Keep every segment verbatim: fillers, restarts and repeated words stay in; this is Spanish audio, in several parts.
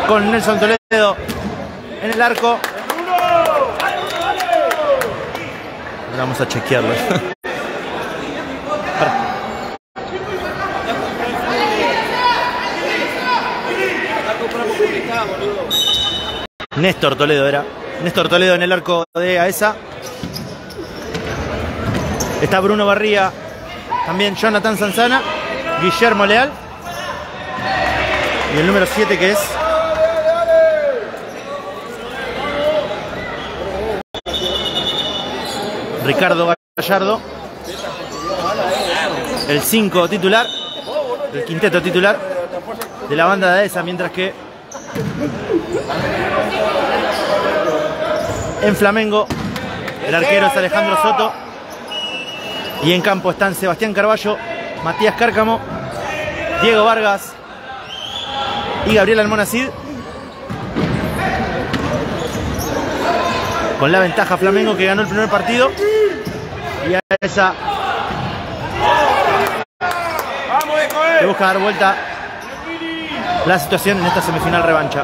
con Nelson Toledo en el arco. Ahora vamos a chequearlo. Néstor Toledo era. Néstor Toledo en el arco de Aesa. Está Bruno Barría. También Jonathan Sanzana. Guillermo Leal. Y el número siete que es... Ricardo Gallardo. El cinco titular. El quinteto titular de la banda de Aesa. Mientras que en Flamengo el arquero es Alejandro Soto. Y en campo están Sebastián Carballo, Matías Cárcamo, Diego Vargas y Gabriel Almonacid. Con la ventaja Flamengo, que ganó el primer partido. Y a esa que busca dar vuelta la situación en esta semifinal revancha.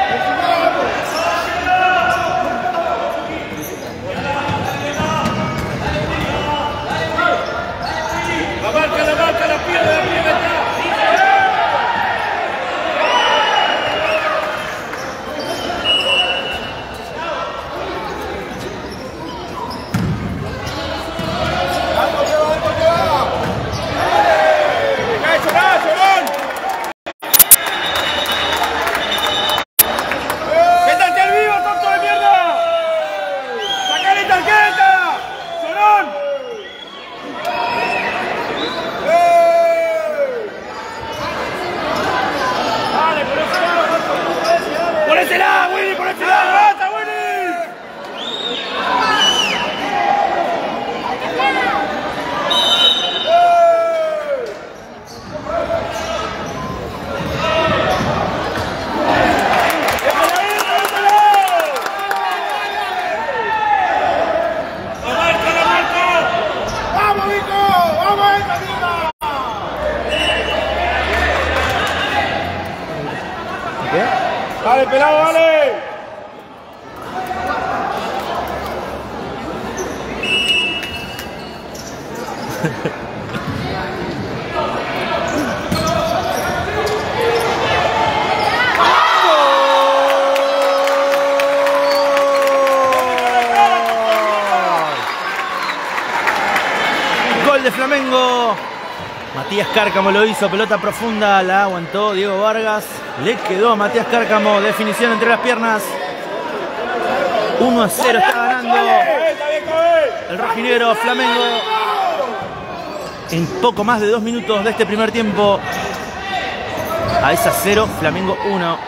¡Dale, pelado, dale! Gol de Flamengo. Matías Cárcamo lo hizo, pelota profunda, la aguantó Diego Vargas. Le quedó a Matías Cárcamo, definición entre las piernas. uno a cero está ganando el rojinegro Flamengo. En poco más de dos minutos de este primer tiempo. Aesa cero, Flamengo uno.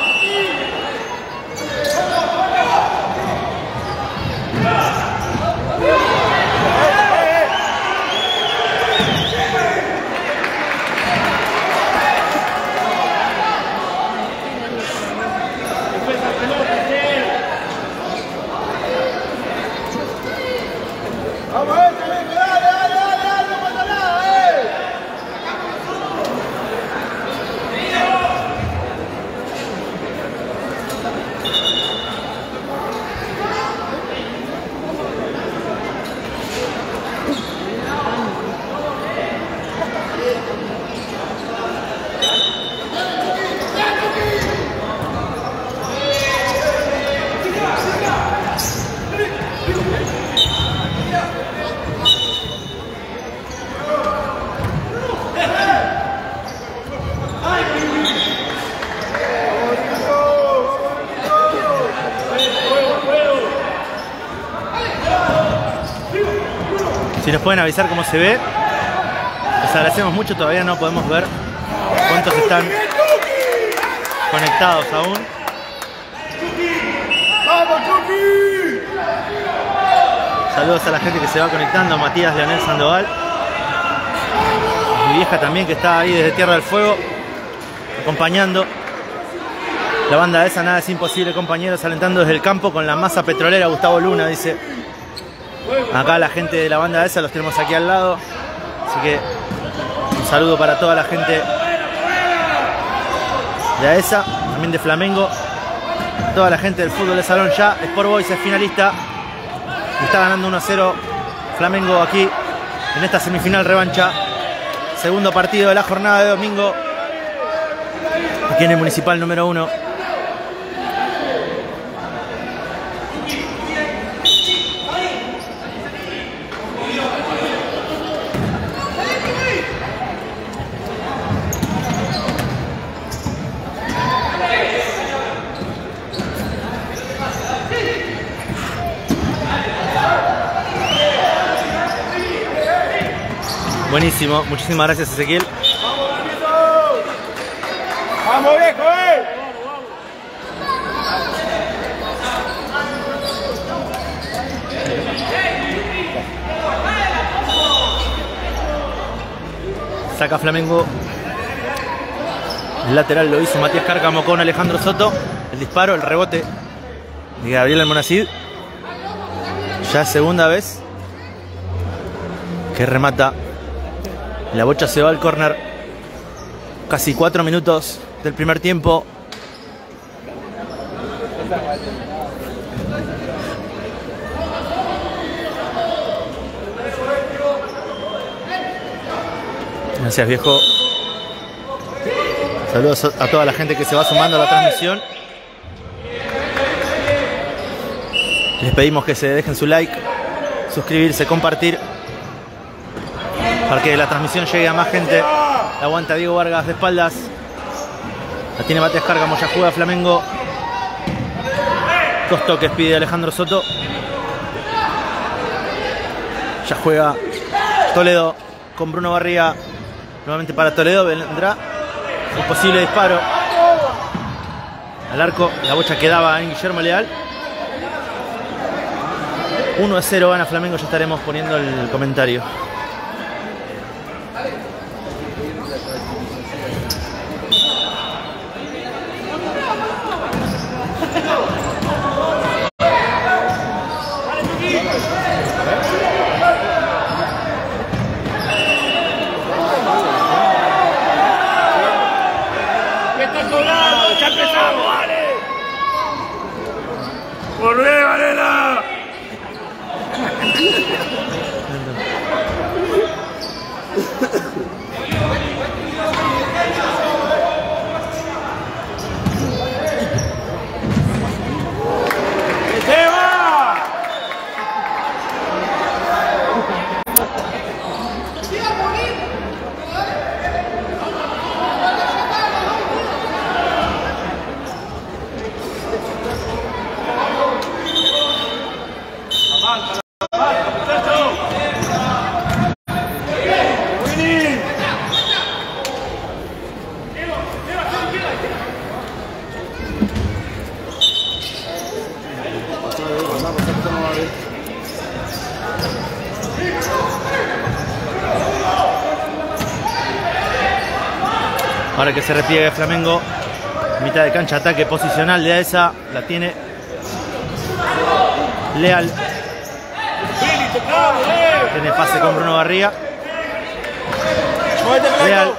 Si nos pueden avisar cómo se ve, les agradecemos mucho. Todavía no podemos ver cuántos están conectados aún. Saludos a la gente que se va conectando. Matías Leonel Sandoval, mi vieja también, que está ahí desde Tierra del Fuego acompañando. La banda de esa, nada es imposible, compañeros, alentando desde el campo con la masa petrolera. Gustavo Luna dice: acá la gente de la banda de esa los tenemos aquí al lado. Así que un saludo para toda la gente de AESA, también de Flamengo. Toda la gente del fútbol de salón ya. Sport Boys es finalista. Está ganando uno a cero Flamengo aquí en esta semifinal revancha. Segundo partido de la jornada de domingo. Aquí en el Municipal número uno. Buenísimo, muchísimas gracias Ezequiel. ¡Vamos, viejo, eh! Saca Flamengo. El lateral lo hizo Matías Cárcamo con Alejandro Soto. El disparo, el rebote de Gabriel Almonacid. Ya segunda vez que remata. La bocha se va al córner. Casi cuatro minutos del primer tiempo. Gracias, viejo. Saludos a toda la gente que se va sumando a la transmisión. Les pedimos que se dejen su like, suscribirse, compartir, para que la transmisión llegue a más gente. La aguanta Diego Vargas de espaldas. La tiene Matías Cárcamo, ya juega Flamengo. Dos toques pide Alejandro Soto. Ya juega Toledo con Bruno Barría. Nuevamente para Toledo, vendrá un posible disparo al arco. La bocha quedaba en Guillermo Leal. uno a cero gana Flamengo, ya estaremos poniendo el comentario. ¡Ya empezamos, vale! ¡Volvé, Varela! ¡Se va! Ahora que se repliegue Flamengo, mitad de cancha, ataque posicional de AESA, la tiene Leal. Tiene pase con Bruno Barría. Leal.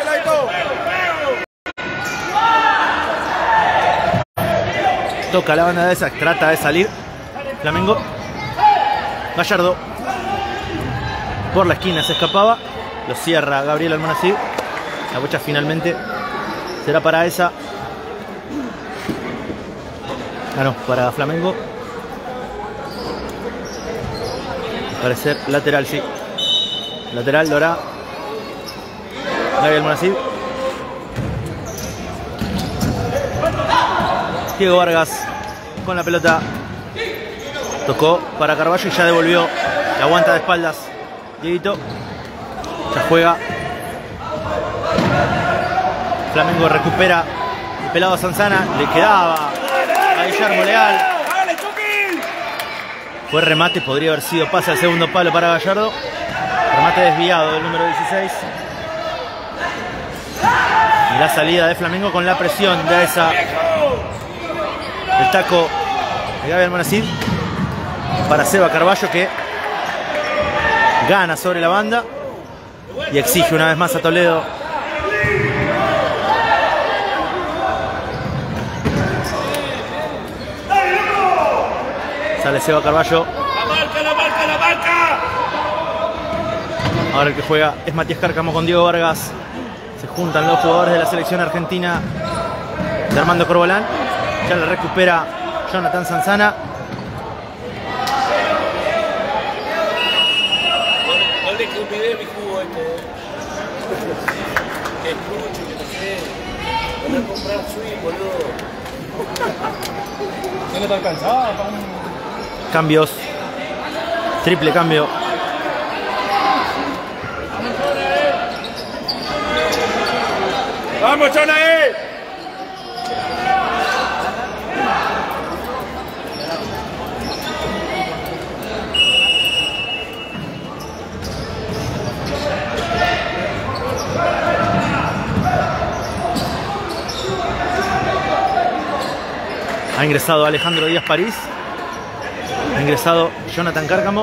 Toca la banda de AESA, trata de salir Flamengo. Gallardo por la esquina se escapaba, lo cierra Gabriel Almonacid. La bocha finalmente será para AESA. Ah, no, para Flamengo. Parecer lateral, sí. Lateral, Dorá. Gabriel Almonacid. Diego Vargas con la pelota. Tocó para Carballo y ya devolvió. La aguanta de espaldas Dieguito. Ya juega. Flamengo recupera el pelado Sanzana. Le quedaba a Guillermo Leal. Fue remate, podría haber sido pase al segundo palo para Gallardo. Remate desviado del número dieciséis. Y la salida de Flamengo con la presión de esa. El taco de Gabriel Almonacid para Seba Carballo, que gana sobre la banda y exige una vez más a Toledo. Sale Seba Carballo. La marca, la marca, la marca. Ahora el que juega es Matías Cárcamo con Diego Vargas. Se juntan los jugadores de la selección argentina de Armando Corbalán. Ya la recupera Jonathan Sanzana. No le que olvidé mi jugo este. Que escucho, que no sé. Voy a comprar swing, boludo. ¿No le está alcanzado? Cambios. Triple cambio. ¡Vamos, Chona, eh! Ha ingresado Alejandro Díaz París. Ha ingresado Jonathan Cárcamo.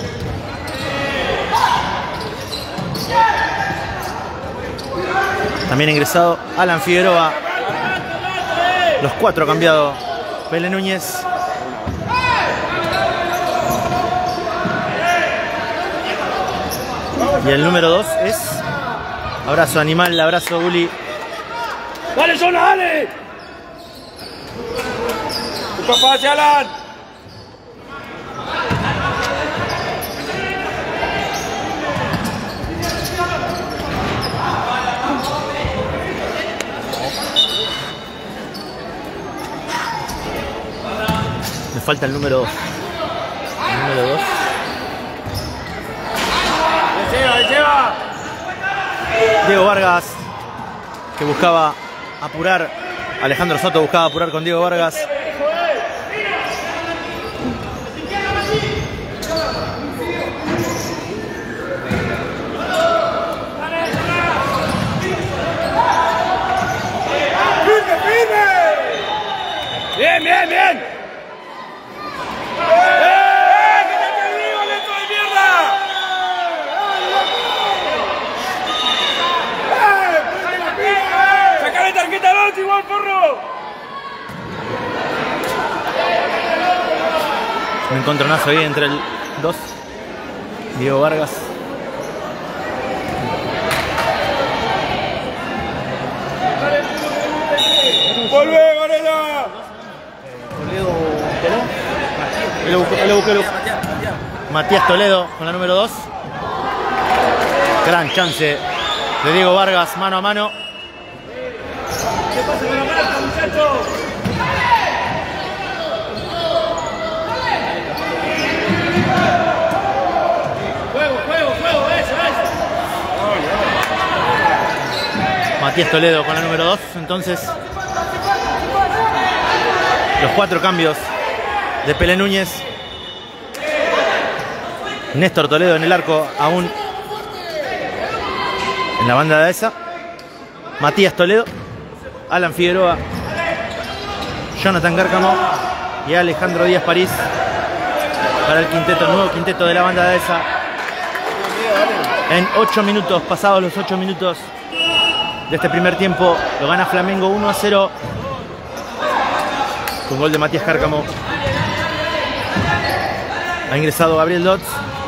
También ha ingresado Alan Figueroa. Los cuatro ha cambiado Pele Núñez. Y el número dos es Abrazo Animal, Abrazo Gulli. ¡Dale, Zona, dale! ¡Tu papá hacia Alan! Me falta el número dos. El número dos. ¡Le lleva, le lleva! Diego Vargas, que buscaba apurar. Alejandro Soto buscaba apurar con Diego Vargas. ¡Firme, firme! ¡Bien, bien, bien! ¡Eh! ¡Quítate el vivo, lento de mierda! ¡Eh! ¡Ponte la pila! ¡Sacale tarjeta al otro igual, porro! Un encontronazo ahí entre el dos. Diego Vargas. ¡Volvé, Varela! Matías Toledo con la número dos. Gran chance de Diego Vargas, mano a mano. ¿Qué pasa con la marca, muchachos? Juego, juego, juego, eso, eso. Matías Toledo con la número dos. Entonces, los cuatro cambios de Pele Núñez. Néstor Toledo en el arco, aún en la banda de esa. Matías Toledo, Alan Figueroa, Jonathan Cárcamo y Alejandro Díaz París para el quinteto, el nuevo quinteto de la banda de esa. En ocho minutos, pasados los ocho minutos de este primer tiempo, lo gana Flamengo uno a cero con gol de Matías Cárcamo. Ha ingresado Gabriel Dotz.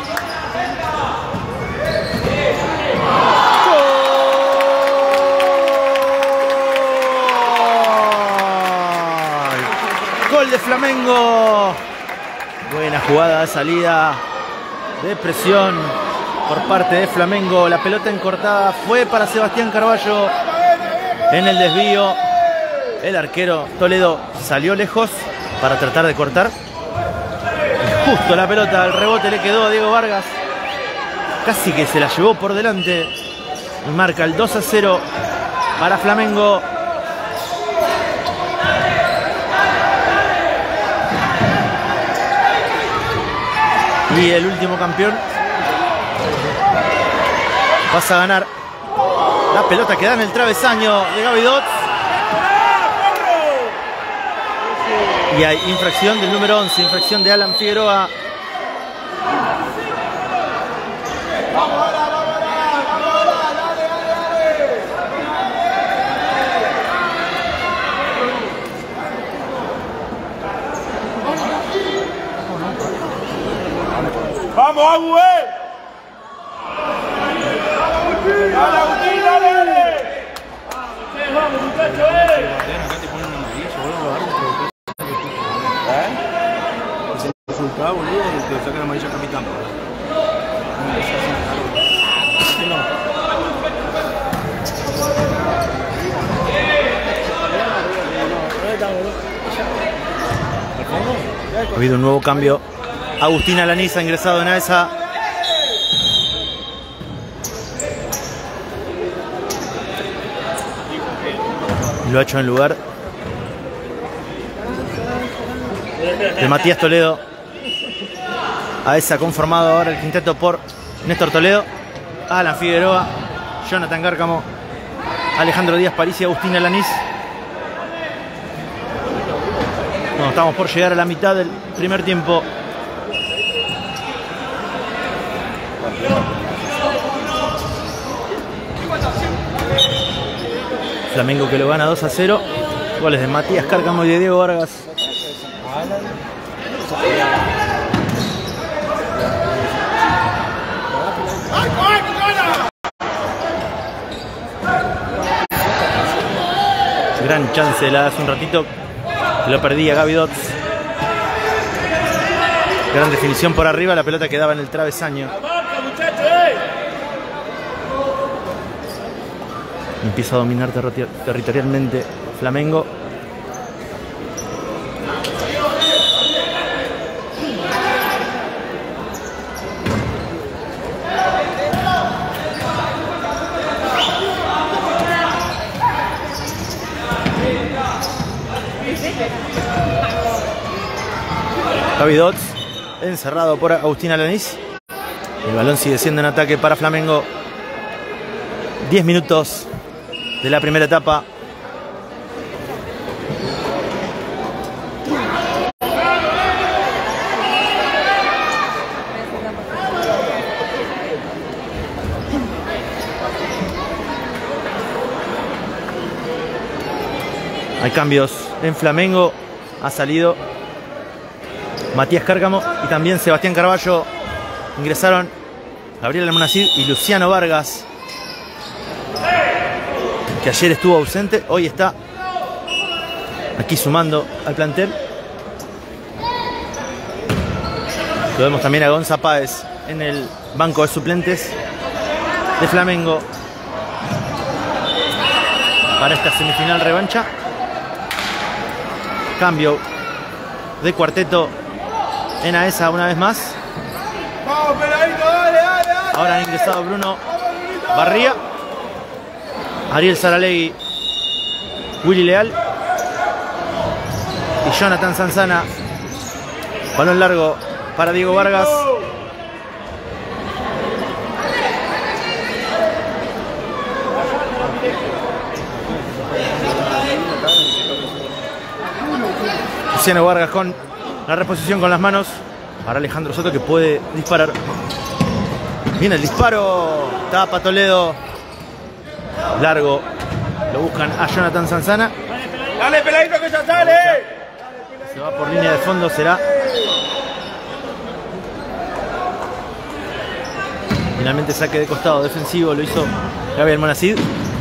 Gol de Flamengo. Buena jugada de salida de presión por parte de Flamengo. La pelota encortada fue para Sebastián Carballo en el desvío. El arquero Toledo salió lejos para tratar de cortar. Y justo la pelota, el rebote le quedó a Diego Vargas. Casi que se la llevó por delante. Y marca el dos a cero para Flamengo. Y el último campeón pasa a ganar. La pelota queda en el travesaño de Gaby Dotz. Y hay infracción del número once, infracción de Alan Figueroa. ¡Vamos, Agu, eh! ¡Dale, Agustín, dale, dale! ¡Vamos, muchachos, eh! Acá te ponen una amarilla, boludo, ¿eh? Es el resultado, boludo, y te sacan amarilla capitán. Ha habido un nuevo cambio. Agustín Alanís ha ingresado en AESA. Lo ha hecho en lugar de Matías Toledo. AESA conformado ahora el quinteto por Néstor Toledo, Alan Figueroa, Jonathan Cárcamo, Alejandro Díaz París y Agustín Alanís. Bueno, estamos por llegar a la mitad del primer tiempo. Flamengo que lo gana dos a cero. Goles de Matías Cárcamo y de Diego Vargas. Gran chance la hace un ratito. Lo perdía Gaby Dots. Gran definición por arriba. La pelota quedaba en el travesaño. Empieza a dominar terri territorialmente Flamengo. Gaby Dots, encerrado por Agustín Alanís. El balón sigue siendo en ataque para Flamengo. diez minutos de la primera etapa. Hay cambios en Flamengo. Ha salido Matías Cárcamo y también Sebastián Carballo. Ingresaron Gabriel Almonacid y Luciano Vargas, que ayer estuvo ausente, hoy está aquí sumando al plantel. Lo vemos también a Gonza Páez en el banco de suplentes de Flamengo para esta semifinal revancha. Cambio de cuarteto en AESA una vez más. ¡Vamos, peladito, dale, dale, dale! Ahora han ingresado Bruno Barría, Ariel Saralegui, Willy Leal y Jonathan Sanzana. Balón largo para Diego Vargas. Luciano Vargas con la reposición con las manos. Ahora Alejandro Soto, que puede disparar. Viene el disparo. Tapa Toledo. Largo. Lo buscan a Jonathan Sanzana. ¡Dale, peladito, que ya sale! Se va por línea de fondo. Será finalmente saque de costado defensivo. Lo hizo Gabriel Almonacid.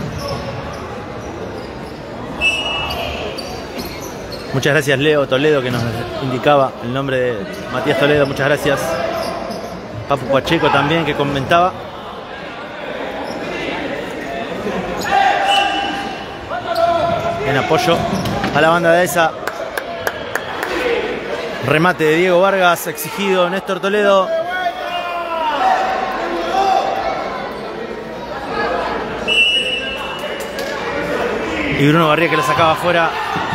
Muchas gracias Leo Toledo, que nos indicaba el nombre de Matías Toledo. Muchas gracias Papu Pacheco también, que comentaba. En apoyo a la banda de esa. Remate de Diego Vargas, exigido Néstor Toledo. Y Bruno Barría, que la sacaba afuera.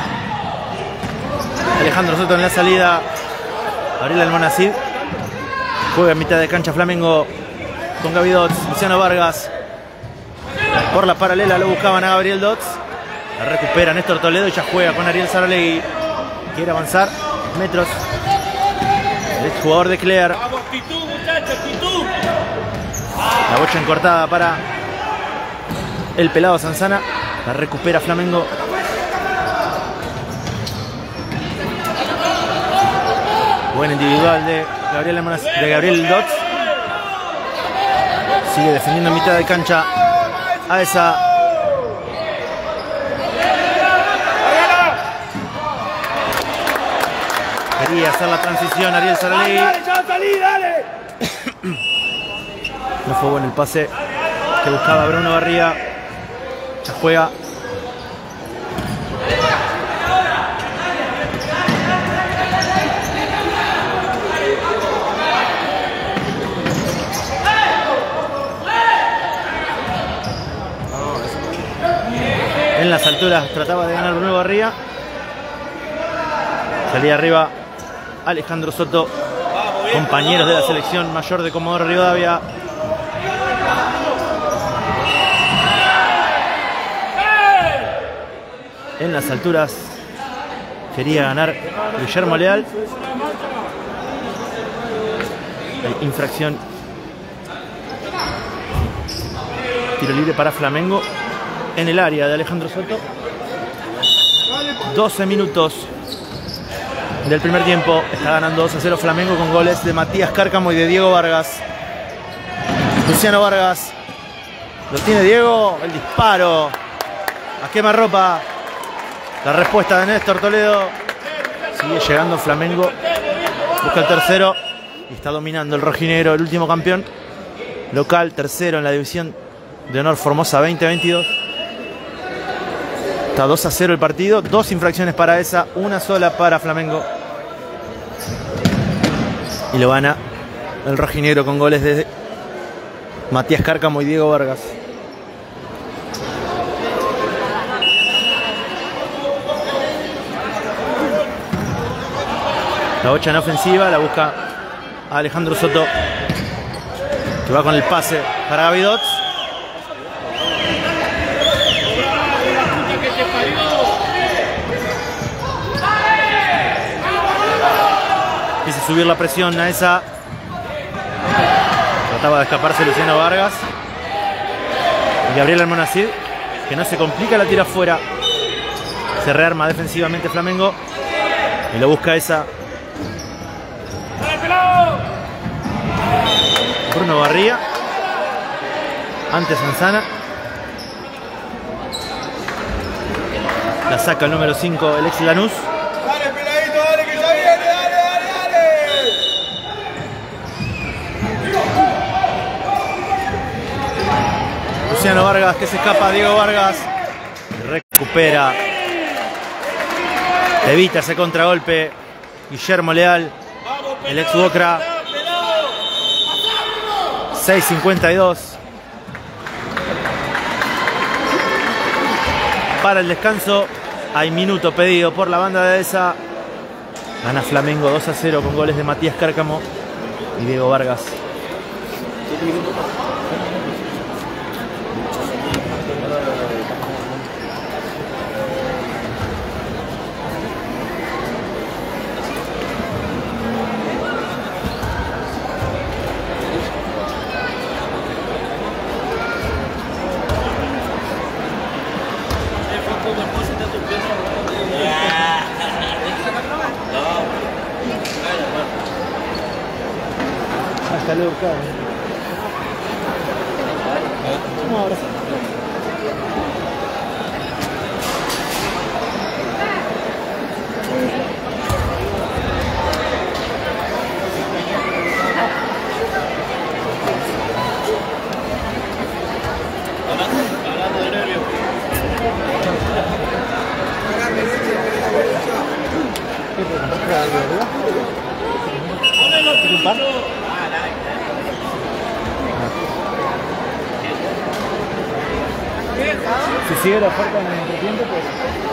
Alejandro Soto en la salida. Gabriel Almonacid. Juega en mitad de cancha Flamengo con Gaby Dots. Luciano Vargas. Por la paralela lo buscaban a Gabriel Dots. La recupera Néstor Toledo y ya juega con Ariel Saralegui. Quiere avanzar metros. El exjugador de Clear. ¡Vamos, actitud, muchachos, actitud! La bocha encortada para el pelado Sanzana. La recupera Flamengo. Buen individual de Gabriel, de Gabriel Dots. Sigue defendiendo en mitad de cancha a esa. Quería hacer la transición Ariel Saralegui. Dale, ya salí, dale. No fue bueno el pase que buscaba Bruno Barría. Ya juega. En las alturas trataba de ganar Bruno Barría. Salía arriba Alejandro Soto, compañeros de la selección mayor de Comodoro Rivadavia. En las alturas quería ganar Guillermo Leal. Hay infracción. Tiro libre para Flamengo en el área de Alejandro Soto. doce minutos del primer tiempo. Está ganando dos a cero Flamengo con goles de Matías Cárcamo y de Diego Vargas. Luciano Vargas. Lo tiene Diego. El disparo. A quemarropa. La respuesta de Néstor Toledo. Sigue llegando Flamengo. Busca el tercero. Y está dominando el rojinegro, el último campeón local, tercero en la división de honor Formosa veinte veintidós. Está dos a cero el partido. Dos infracciones para esa. Una sola para Flamengo. Y lo gana el rojinegro con goles de Matías Cárcamo y Diego Vargas. La bocha en ofensiva. La busca Alejandro Soto, que va con el pase para Gavidots. Empieza a subir la presión a esa. Trataba de escaparse Luciano Vargas. Y Gabriel Almonacid, que no se complica, la tira afuera. Se rearma defensivamente Flamengo. Y lo busca esa. Bruno Barría. Antes Manzana. La saca el número cinco, el ex Lanús. Dale, peladito, dale, que ya viene, dale, dale, dale. Luciano Vargas, que se escapa. Diego Vargas. Recupera. Evita ese contragolpe Guillermo Leal, el ex Bocra. seis cincuenta y dos para el descanso. Hay minuto pedido por la banda de esa. Gana Flamengo dos a cero con goles de Matías Cárcamo y Diego Vargas. Hasta luego, cabrón. Vamos a abrazar. Hablando de nervios. ¿Qué te compras, verdad? ¿Un par? Si sigue la oferta en el entretiempo, pues.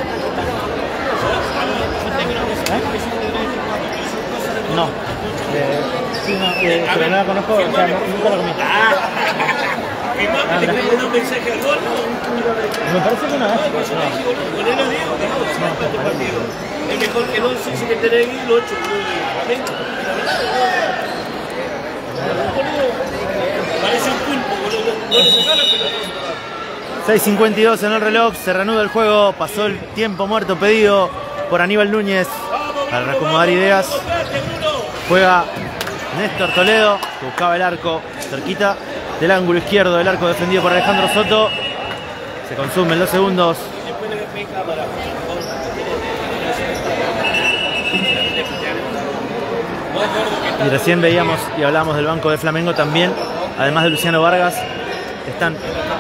¿Eh? No. Eh, sí, no, eh, pero no la conozco, o sea, no, nunca la comí. Mi mamá le mandó un mensaje al gordo. Me parece que no es. Con él lo digo, digo, si no es para tu partido. Es mejor que el once, si me tenés aquí, el ocho. Parece un pulpo, boludo. No le sacaron la pelota. seis cincuenta y dos en el reloj, se reanuda el juego, pasó el tiempo muerto pedido por Aníbal Núñez para reacomodar ideas. Juega Néstor Toledo, que buscaba el arco cerquita. del ángulo izquierdo del arco defendido por Alejandro Soto. Se consumen los segundos. Y recién veíamos y hablábamos del banco de Flamengo también, además de Luciano Vargas, están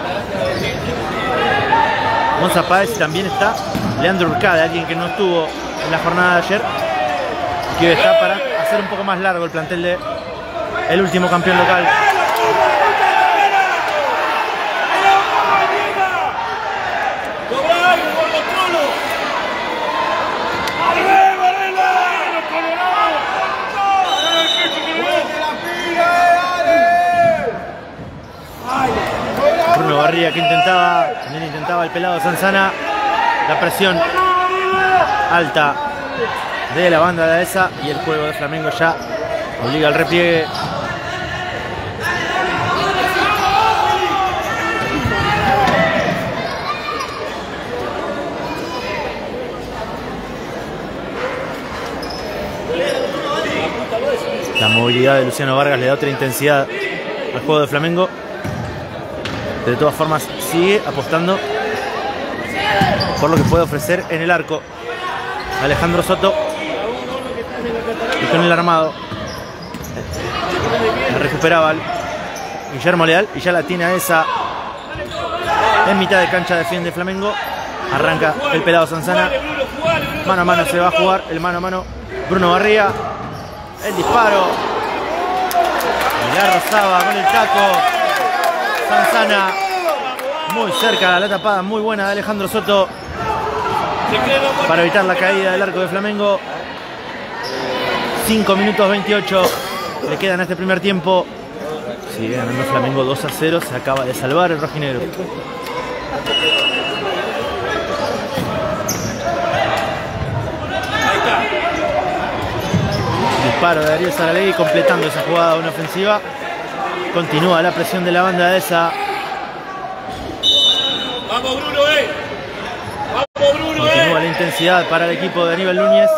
Monza Páez, también está Leandro Urcade, alguien que no estuvo en la jornada de ayer, que hoy está para hacer un poco más largo el plantel de el último campeón local. Bruno Barría que intentaba, también intentaba el pelado Sanzana. La presión alta de la banda de esa y el juego de Flamengo ya obliga al repliegue. La movilidad de Luciano Vargas le da otra intensidad al juego de Flamengo. De todas formas sigue apostando por lo que puede ofrecer en el arco Alejandro Soto, y con el armado la recuperaba Guillermo Leal y ya la tiene a esa en mitad de cancha. Defiende Flamengo, arranca el pelado Sanzana, mano a mano se va a jugar, el mano a mano Bruno Barría, el disparo y la rozaba con el taco Sanzana, muy cerca, la tapada muy buena de Alejandro Soto para evitar la caída del arco de Flamengo. cinco minutos veintiocho le quedan a este primer tiempo. Sigue ganando Flamengo dos a cero, se acaba de salvar el rojinegro. Disparo de Ariel Saralegui completando esa jugada, una ofensiva. Continúa la presión de la banda de esa. Vamos Bruno, eh. Vamos Bruno, eh. Continúa la intensidad para el equipo de Aníbal Núñez.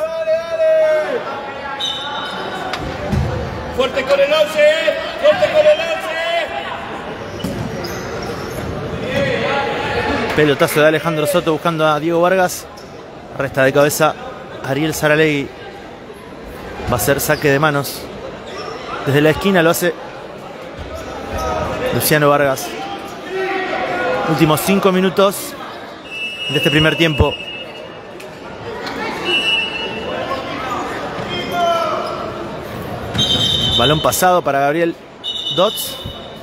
Fuerte con el once, eh. Fuerte con el once. Pelotazo de Alejandro Soto buscando a Diego Vargas. Resta de cabeza Ariel Saralegui. Va a ser saque de manos. Desde la esquina lo hace Luciano Vargas. Últimos cinco minutos de este primer tiempo. Balón pasado para Gabriel Dotz.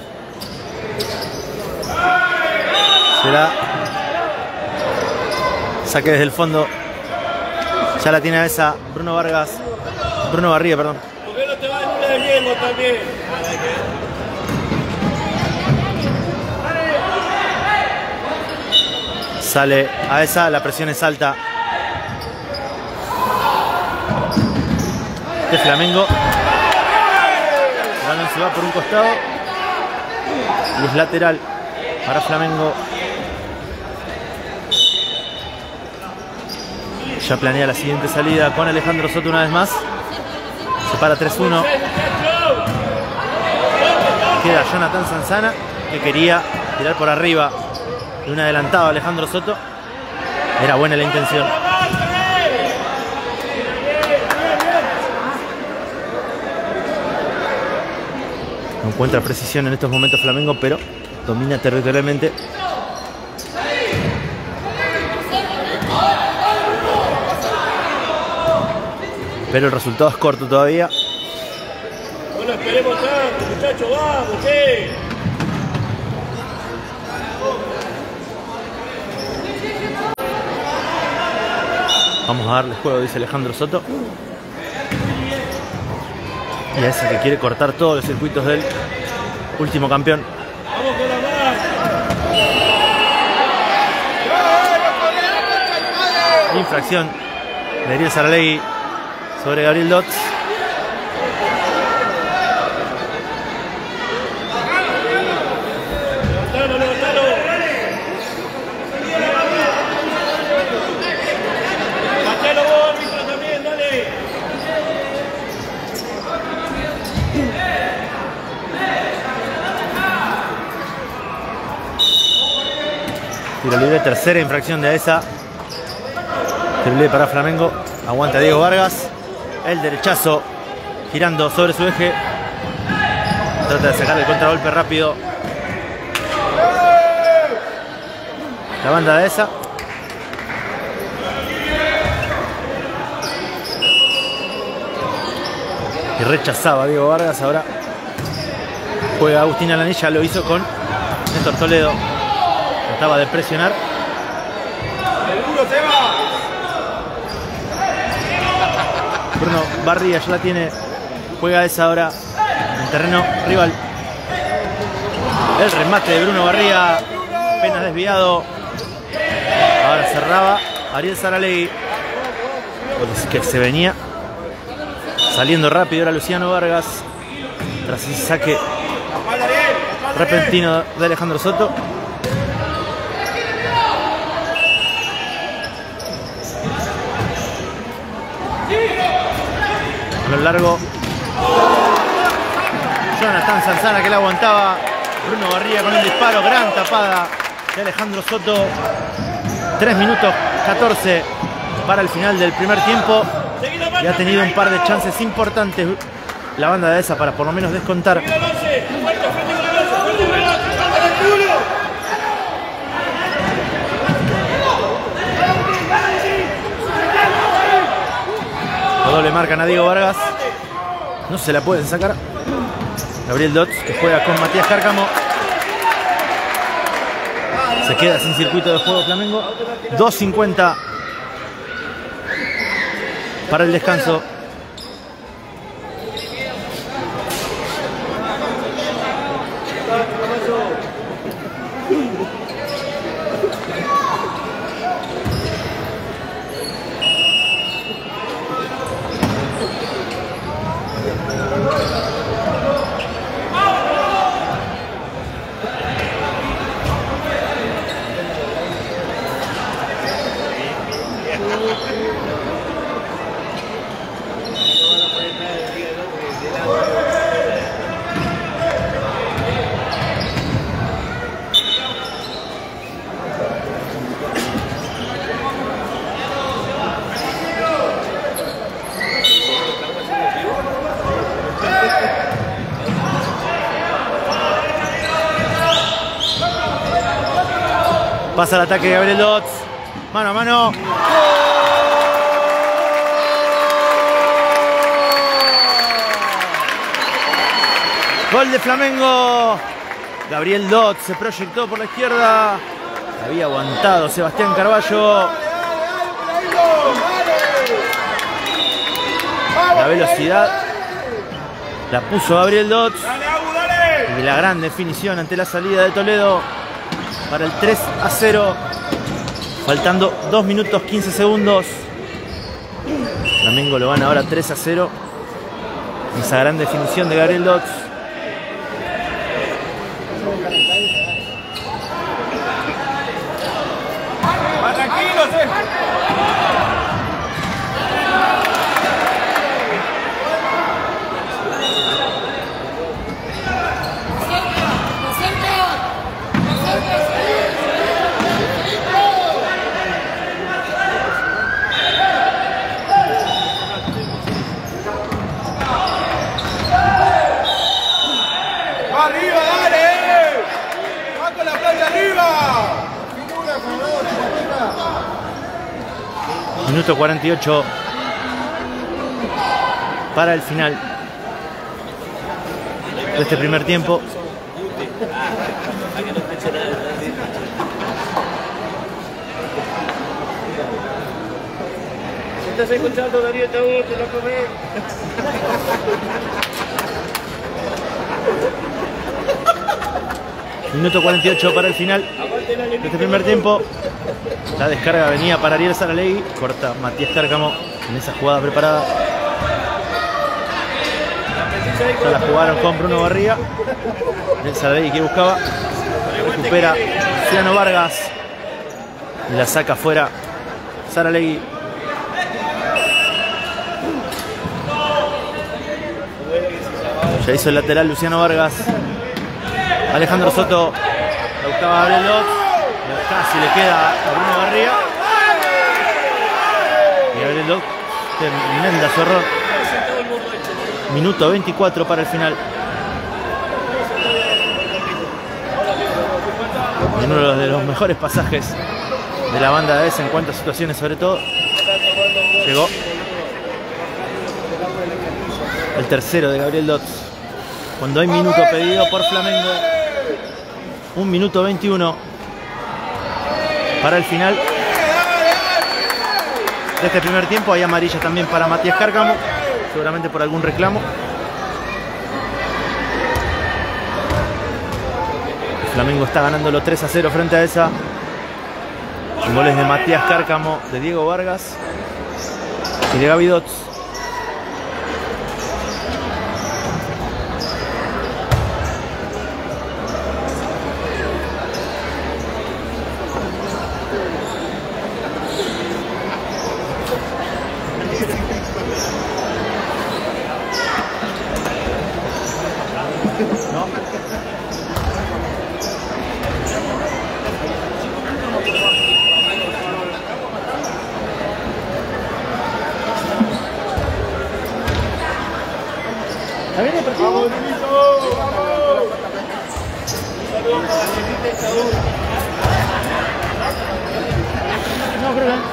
Será saque desde el fondo. Ya la tiene a esa Bruno Vargas. Bruno Barría, perdón. ¿Por qué no te vas en una de Diego también? Sale a esa, la presión es alta de Flamengo. El balón se va por un costado y es lateral para Flamengo. Ya planea la siguiente salida con Alejandro Soto una vez más. Se para tres uno. Queda Jonathan Sanzana, que quería tirar por arriba de un adelantado Alejandro Soto. Era buena la intención. No encuentra precisión en estos momentos Flamengo, pero domina territorialmente. Pero el resultado es corto todavía. No lo esperemos tanto, muchachos, vamos, che. Vamos a darle juego, dice Alejandro Soto. Y a esa que quiere cortar todos los circuitos del último campeón. Vamos con la mano. Infracción de Ariel Saralegui sobre Gabriel Dotz. Levantalo, levantalo. Matalo vos, árbitro, también, dale. Tiro libre, tercera infracción de esa. Tiro libre para Flamengo. Aguanta Diego Vargas. El derechazo girando sobre su eje. Trata de sacar el contragolpe rápido. La banda de esa. Y rechazaba Diego Vargas. Ahora juega Agustín Alanilla. Lo hizo con Néstor Toledo. Trataba de presionar. Bruno Barría ya la tiene. Juega esa ahora en terreno rival. El remate de Bruno Barría. Apenas desviado. Ahora cerraba Ariel Saralegui. Que se venía saliendo rápido. Era Luciano Vargas. Tras ese saque repentino de Alejandro Soto. A lo largo. Jonathan Sanzana que la aguantaba. Bruno Barría con el disparo. Gran tapada de Alejandro Soto. tres minutos catorce para el final del primer tiempo. Y ha tenido un par de chances importantes la banda de esa para por lo menos descontar. Lo doble marcan a Diego Vargas. No se la pueden sacar. Gabriel Dotz que juega con Matías Cárcamo. Se queda sin circuito de juego Flamengo. dos cincuenta para el descanso. Pasa el ataque de Gabriel Dotz. Mano a mano. Gol de Flamengo. Gabriel Dotz se proyectó por la izquierda. Había aguantado Sebastián Carballo. La velocidad la puso Gabriel Dotz. Y la gran definición ante la salida de Toledo para el tres a cero. Faltando dos minutos quince segundos. Flamengo lo gana ahora tres a cero. Esa gran definición de Gabriel Dotz. Minuto cuarenta y ocho para el final de este primer tiempo. ¿Estás escuchando, Darío? Te lo comí. Minuto cuarenta y ocho para el final de este primer tiempo. La descarga venía para Ariel Saralegui. Corta Matías Cárcamo en esa jugada preparada. Ya la jugaron con Bruno Barría. El Saralegui que buscaba. Recupera Luciano Vargas. Y la saca fuera Saralegui. Ya hizo el lateral Luciano Vargas. Alejandro Soto la buscaba Gabriel Dotz. Casi le queda a Bruno Garría. Y Gabriel Dodds enmenda su error. Minuto veinticuatro para el final. Y uno de los mejores pasajes de la banda de esa en cuanto a situaciones, sobre todo. Llegó el tercero de Gabriel Dodds. Cuando hay minuto pedido por Flamengo. Un minuto veintiuno para el final de este primer tiempo. Hay amarilla también para Matías Cárcamo, seguramente por algún reclamo. El Flamengo está ganándolo tres a cero frente a esa. Con goles de Matías Cárcamo, de Diego Vargas y de Gaby Dodds. No, creo que...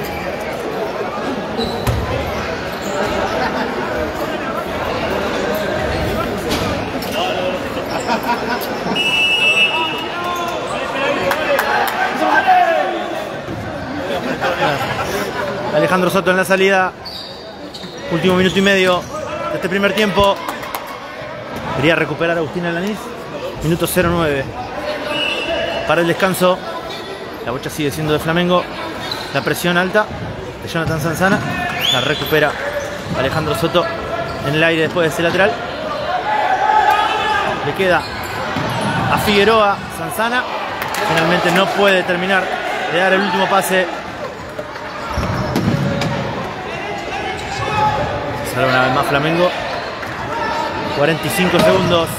Alejandro Soto en la salida. Último minuto y medio de este primer tiempo. Quería recuperar a Agustín Alanís. Minuto cero nueve para el descanso. La bocha sigue siendo de Flamengo. La presión alta de Jonathan Sanzana. La recupera Alejandro Soto en el aire después de ese lateral. Le queda a Figueroa. Sanzana finalmente no puede terminar de dar el último pase. Sale una vez más Flamengo. cuarenta y cinco segundos.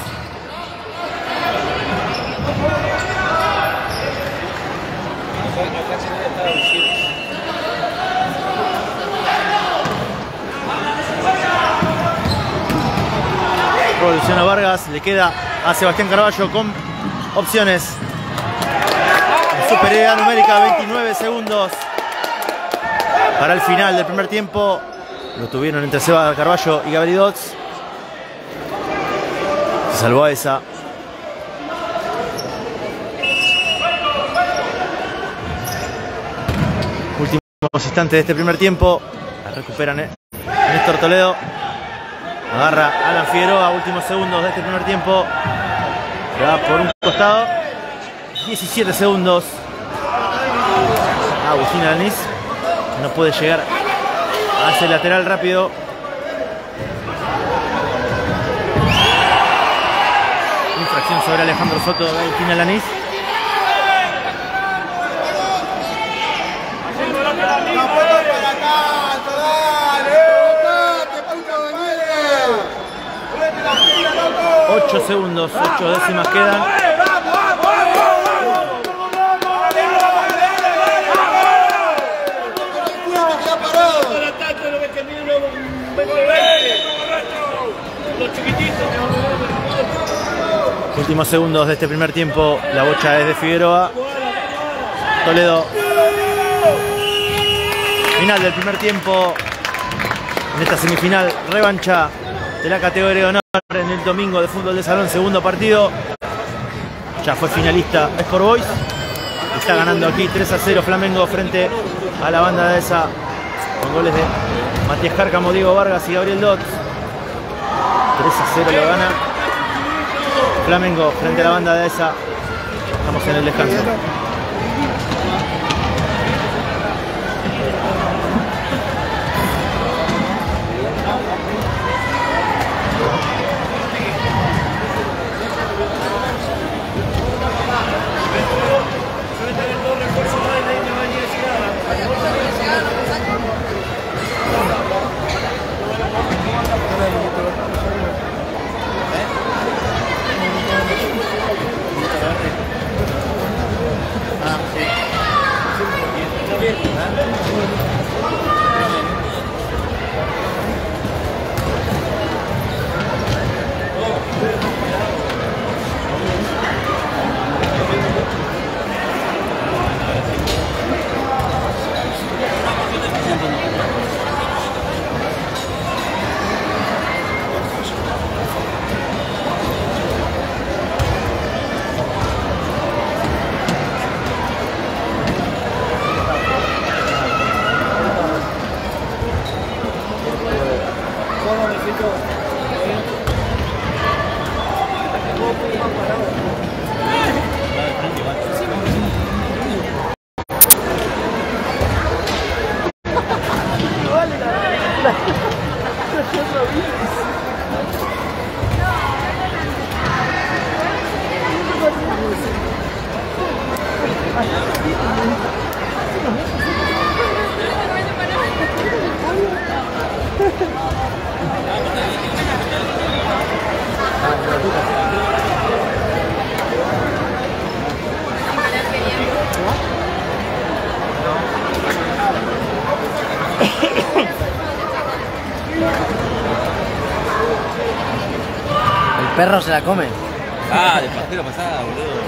Luciano Vargas, le queda a Sebastián Carballo con opciones. Superioridad numérica, veintinueve segundos para el final del primer tiempo. Lo tuvieron entre Seba Carballo y Gabriel Dodds. Se salvó a esa. Últimos instantes de este primer tiempo. La recuperan eh. Néstor Toledo. Agarra Alan Figueroa. Últimos segundos de este primer tiempo. Se va por un costado. diecisiete segundos. Agustín Alanís no puede llegar a ese lateral rápido. Infracción sobre Alejandro Soto de Agustín Alanís. Ocho segundos, ocho décimas quedan. Últimos segundos de este primer tiempo. La bocha es de Figueroa. Toledo. Final del primer tiempo. En esta semifinal, revancha de la categoría de honor en el domingo de fútbol de salón. Segundo partido. Ya fue finalista Sport Boys. Está ganando aquí tres a cero Flamengo frente a la banda de esa. Con goles de Matías Cárcamo, Diego Vargas y Gabriel Dodds. tres a cero lo gana Flamengo frente a la banda de esa. Estamos en el descanso. El perro se la come. Ah, de pastera pasada, boludo.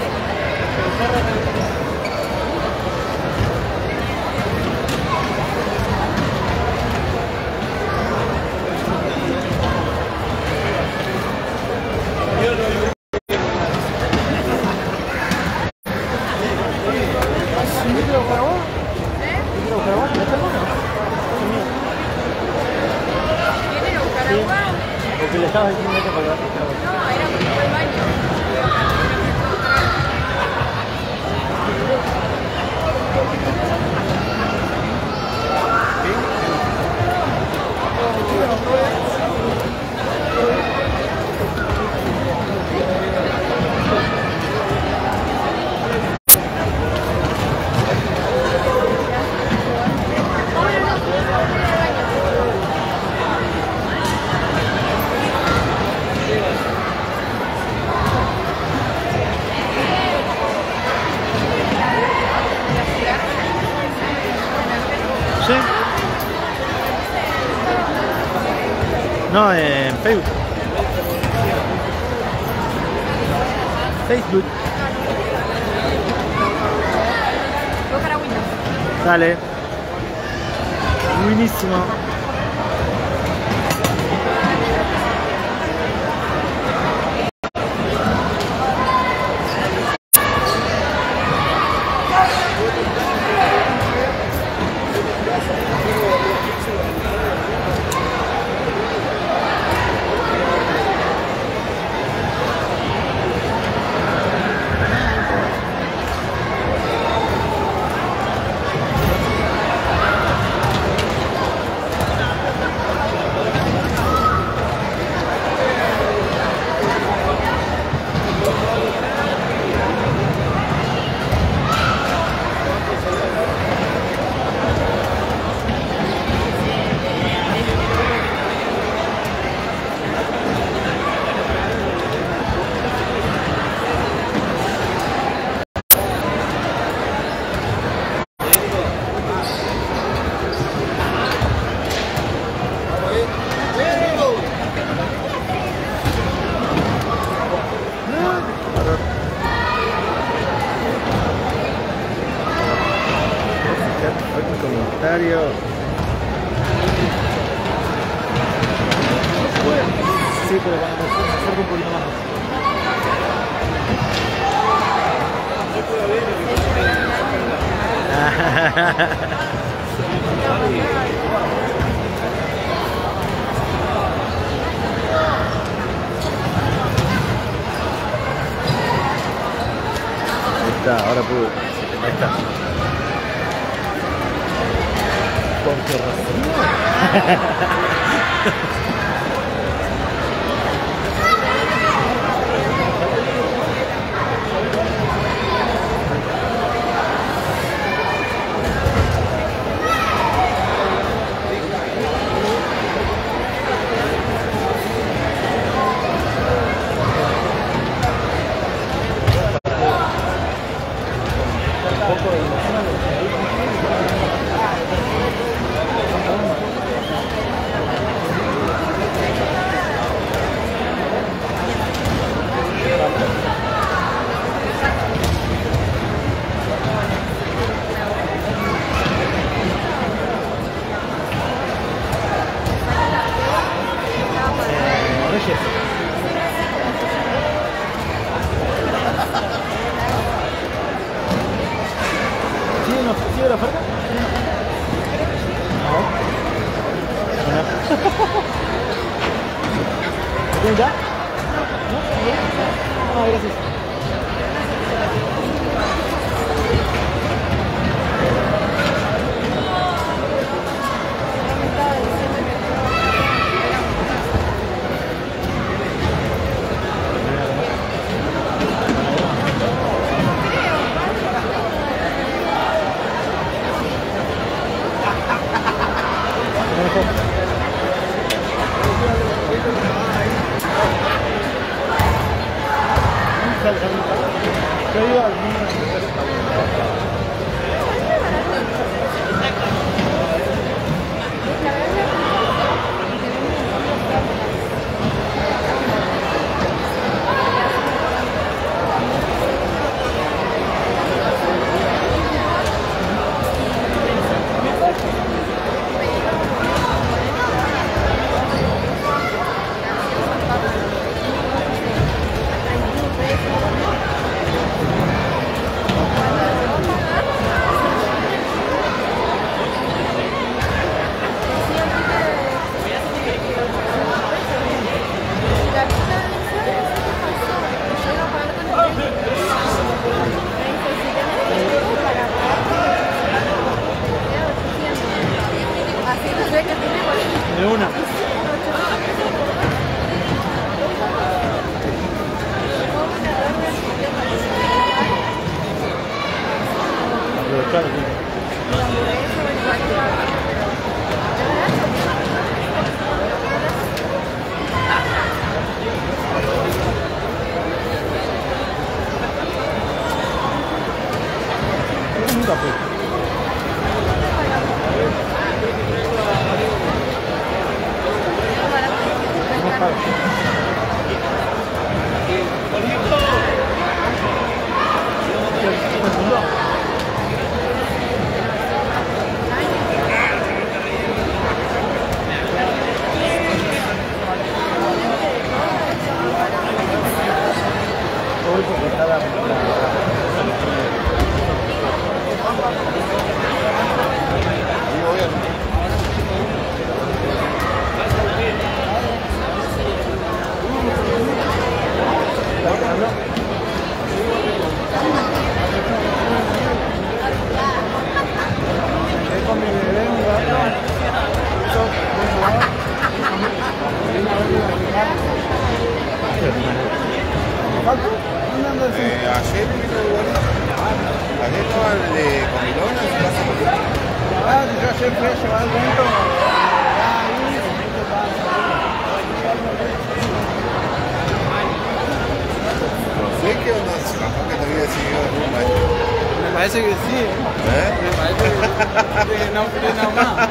Porque le estabas diciendo que para atrás. No, era porque fue al baño. ¿Sí? No, en Facebook. Facebook. Fue para Windows. Dale. Buenísimo. Comentario. Sí, pero cuando me acerco un poquito más. Ahí está, ahora puedo. Ahí está. Con qué razón. ¿Tienes ya? ¿No? Ah, gracias. De una. Aprovechar, sí. Nunca fue. Eh, ayer vino igualito. Ayer estaba el de Comilón en su casa. Ah, yo ayer fui a llevar el vento. No sé qué onda, capaz que te había decidido rumba. Me parece que sí, ¿eh? ¿Eh? Me parece que, que no fui nada más.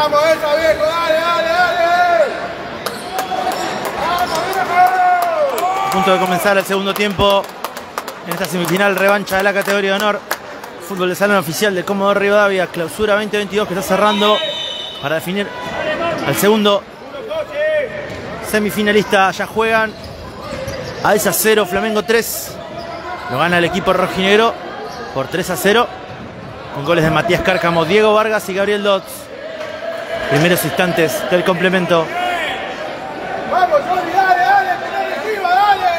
Vamos, esa viejo, dale, dale, dale. Vamos, viejo. A punto de comenzar el segundo tiempo en esta semifinal revancha de la categoría de honor. Fútbol de salón oficial de Comodoro Rivadavia, clausura veinte veintidós, que está cerrando para definir al segundo semifinalista. Ya juegan AESA cero, Flamengo tres. Lo gana el equipo rojinegro por tres a cero. Con goles de Matías Cárcamo, Diego Vargas y Gabriel Dotz. Primeros instantes del complemento. Vamos, Jordi, dale, dale, tener encima, dale.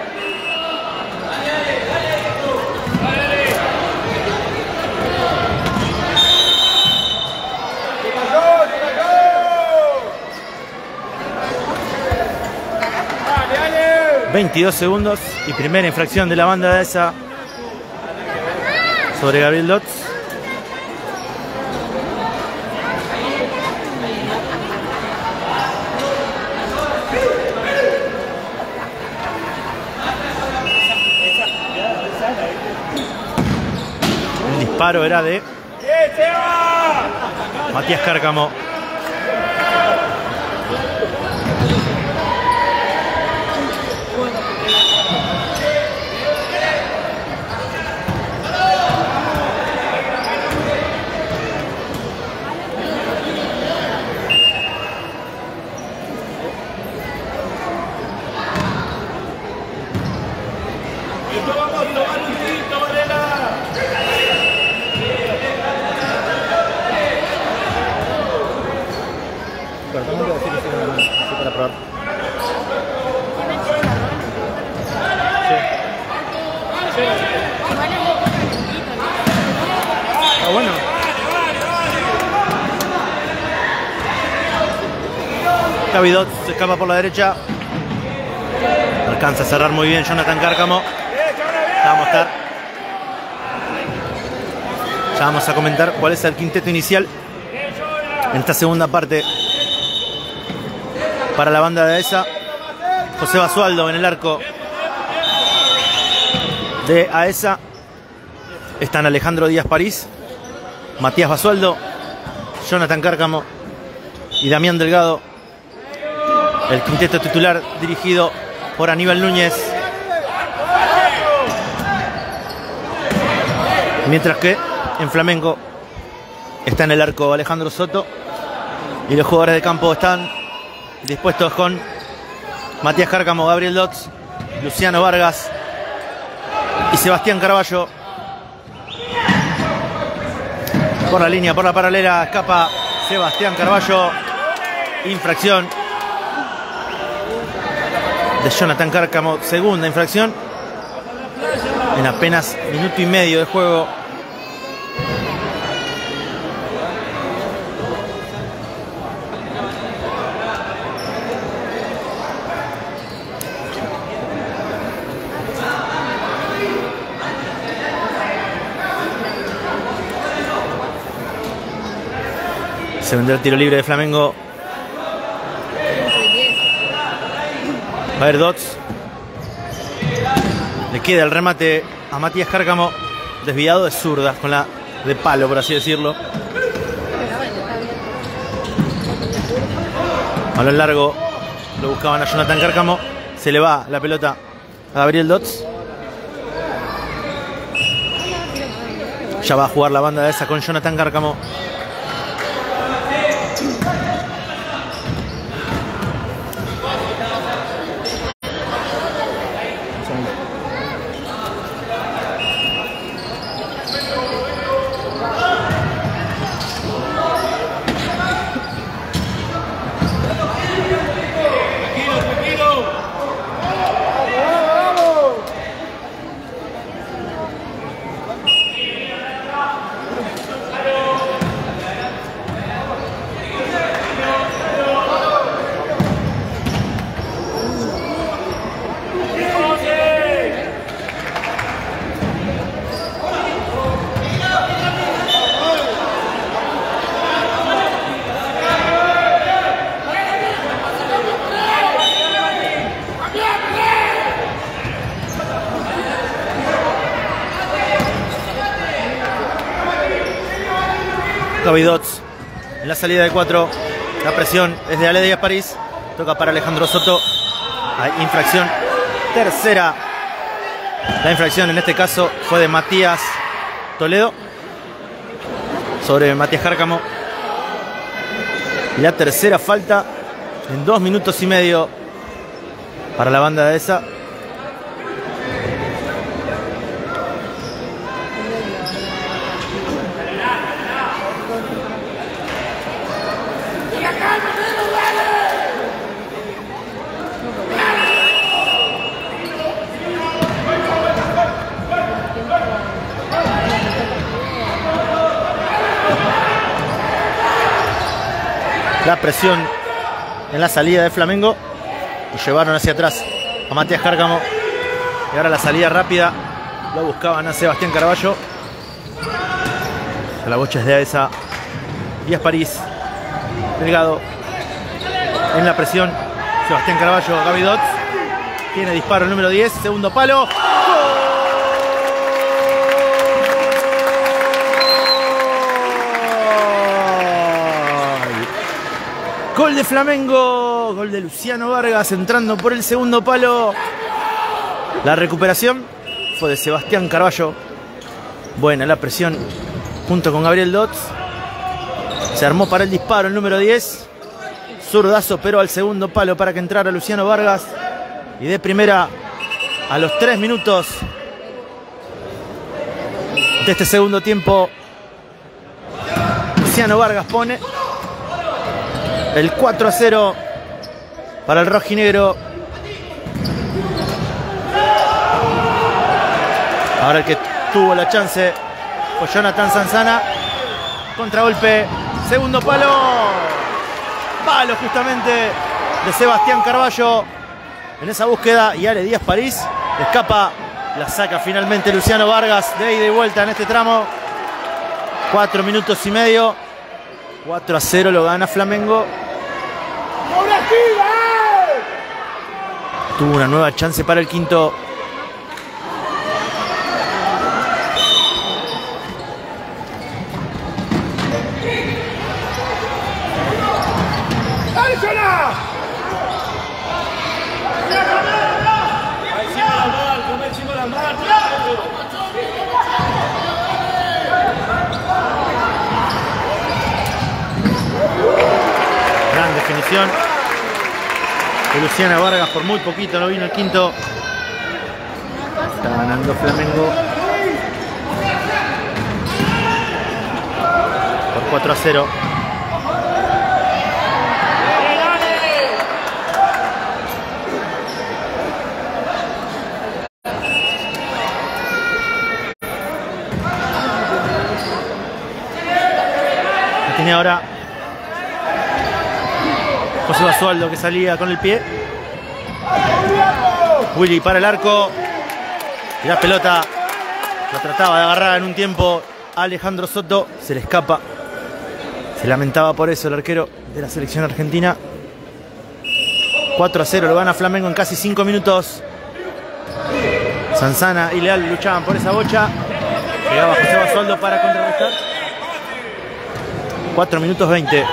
veintidós segundos y primera infracción de la banda de AESA sobre Gabriel Dotz. El disparo era de Matías Cárcamo. Bueno. Gaby Dotz se escapa por la derecha. Alcanza a cerrar muy bien Jonathan Cárcamo. Ya vamos a estar. Ya vamos a comentar cuál es el quinteto inicial en esta segunda parte para la banda de AESA. José Basualdo en el arco de AESA. Están Alejandro Díaz París, Matías Basualdo, Jonathan Cárcamo y Damián Delgado. El quinteto titular dirigido por Aníbal Núñez. Mientras que en Flamengo está en el arco Alejandro Soto. Y los jugadores de campo están dispuestos con Matías Cárcamo, Gabriel Dotz, Luciano Vargas y Sebastián Carballo. Por la línea, por la paralela, escapa Sebastián Carballo. Infracción de Jonathan Cárcamo. Segunda infracción en apenas minuto y medio de juego. Se vendrá el tiro libre de Flamengo. Va a ver Dotz. Le queda el remate a Matías Cárcamo. Desviado de zurda, con la de palo, por así decirlo. A lo largo lo buscaban a Jonathan Cárcamo. Se le va la pelota a Gabriel Dotz. Ya va a jugar la banda de esa con Jonathan Cárcamo. Gaby Dotz en la salida de cuatro. La presión es de Ale Díaz París. Toca para Alejandro Soto. Hay infracción. Tercera. La infracción en este caso fue de Matías Toledo sobre Matías Cárcamo. Y la tercera falta en dos minutos y medio para la banda de esa. La presión en la salida de Flamengo y llevaron hacia atrás a Matías Cárcamo. Y ahora la salida rápida lo buscaban a Sebastián Carballo. La bocha es de esa. Díaz París, Delgado en la presión. Sebastián Carballo, Gaby Dots. Tiene disparo el número diez, segundo palo. Gol de Flamengo, gol de Luciano Vargas entrando por el segundo palo. La recuperación fue de Sebastián Carballo. Buena la presión junto con Gabriel Dots. Se armó para el disparo el número diez. Zurdazo pero al segundo palo para que entrara Luciano Vargas. Y de primera a los tres minutos de este segundo tiempo, Luciano Vargas pone el cuatro a cero para el rojinegro. Ahora el que tuvo la chance fue Jonathan Sanzana. Contragolpe, segundo palo. Palo justamente de Sebastián Carballo en esa búsqueda. Y Ale Díaz París escapa. La saca finalmente Luciano Vargas de ida y vuelta en este tramo. Cuatro minutos y medio. cuatro a cero lo gana Flamengo. Tuvo una nueva chance para el quinto. Gran definición de Luciano Vargas, por muy poquito no vino el quinto. Está ganando Flamengo por cuatro a cero. La tiene ahora José Basualdo, que salía con el pie. Willy para el arco. Y la pelota la trataba de agarrar en un tiempo Alejandro Soto. Se le escapa. Se lamentaba por eso el arquero de la selección argentina. cuatro a cero lo gana Flamengo en casi cinco minutos. Sanzana y Leal luchaban por esa bocha. Llegaba José Basualdo para contrarrestar. cuatro minutos veinte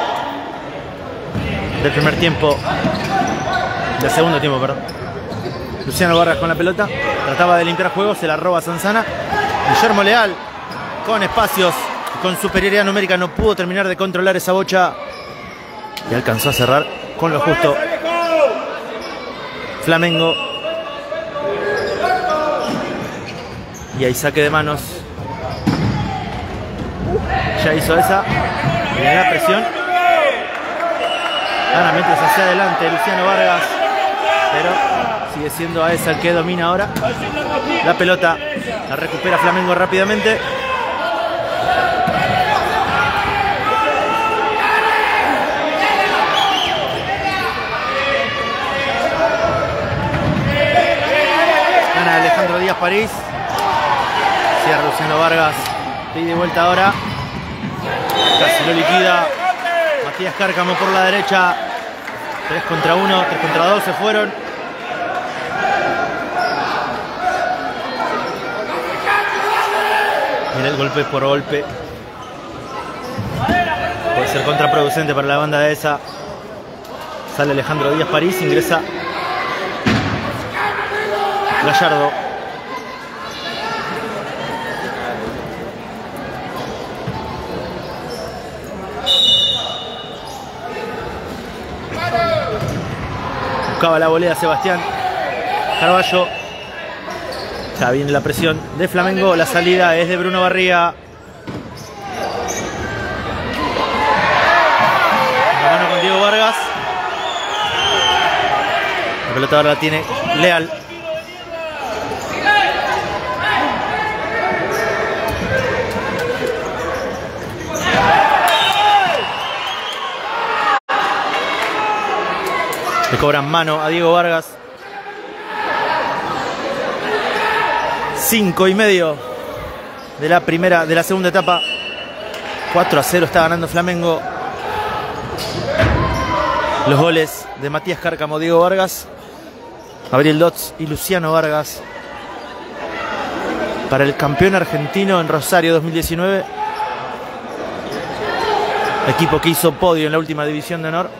del primer tiempo. Del segundo tiempo, perdón. Luciano Vargas con la pelota. Trataba de limpiar juego. Se la roba Sanzana. Guillermo Leal con espacios, con superioridad numérica, no pudo terminar de controlar esa bocha. Y alcanzó a cerrar con lo justo Flamengo. Y ahí saque de manos. Ya hizo esa. Viene la presión. Gana mientras hacia adelante Luciano Vargas. Pero sigue siendo a esa el que domina ahora. La pelota la recupera Flamengo rápidamente. Gana Alejandro Díaz París. Cierra Luciano Vargas. Y de vuelta ahora. Casi lo liquida Matías Cárcamo por la derecha. tres contra uno, tres contra dos se fueron. Mira el golpe por golpe. Por a ser contraproducente para la banda de esa. Sale Alejandro Díaz París, ingresa Gallardo. Buscaba la volea Sebastián Carballo. Ya viene la presión de Flamengo. La salida es de Bruno Barría. La mano con Diego Vargas. La pelota ahora la tiene Leal. Le cobran mano a Diego Vargas. Cinco y medio de la primera, de la segunda etapa. cuatro a cero está ganando Flamengo. Los goles de Matías Cárcamo, Diego Vargas, Gabriel Dotz y Luciano Vargas para el campeón argentino en Rosario dos mil diecinueve. Equipo que hizo podio en la última división de honor.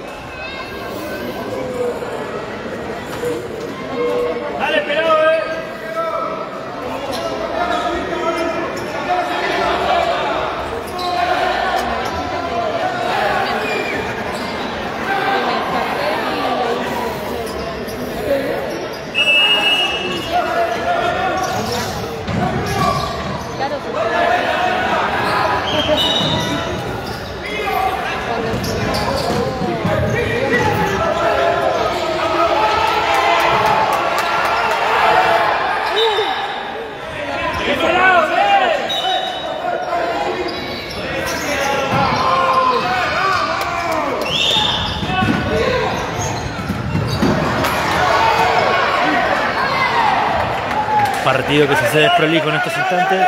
Partido que se hace desprolijo en estos instantes.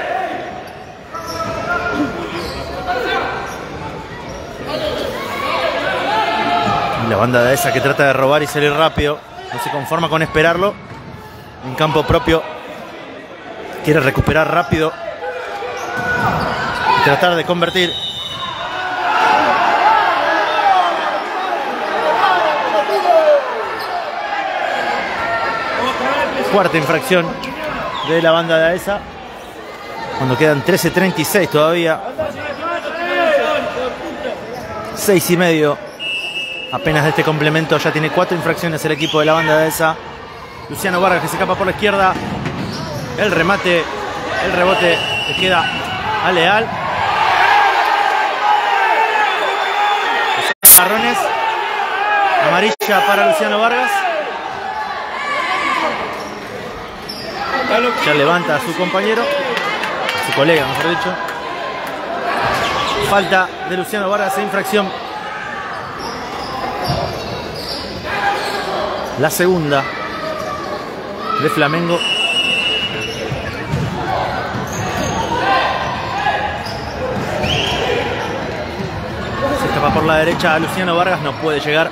Y la banda de esa que trata de robar y salir rápido. No se conforma con esperarlo. En campo propio quiere recuperar rápido. Y tratar de convertir. Cuarta infracción de la banda de AESA. Cuando quedan trece treinta y seis todavía. seis y medio. Apenas de este complemento ya tiene cuatro infracciones el equipo de la banda de AESA. Luciano Vargas que se escapa por la izquierda. El remate, el rebote le queda a Leal. Marrones. Amarilla para Luciano Vargas. Ya levanta a su compañero, a su colega, mejor dicho. Falta de Luciano Vargas e infracción. La segunda de Flamengo. Se escapa por la derecha a Luciano Vargas, no puede llegar.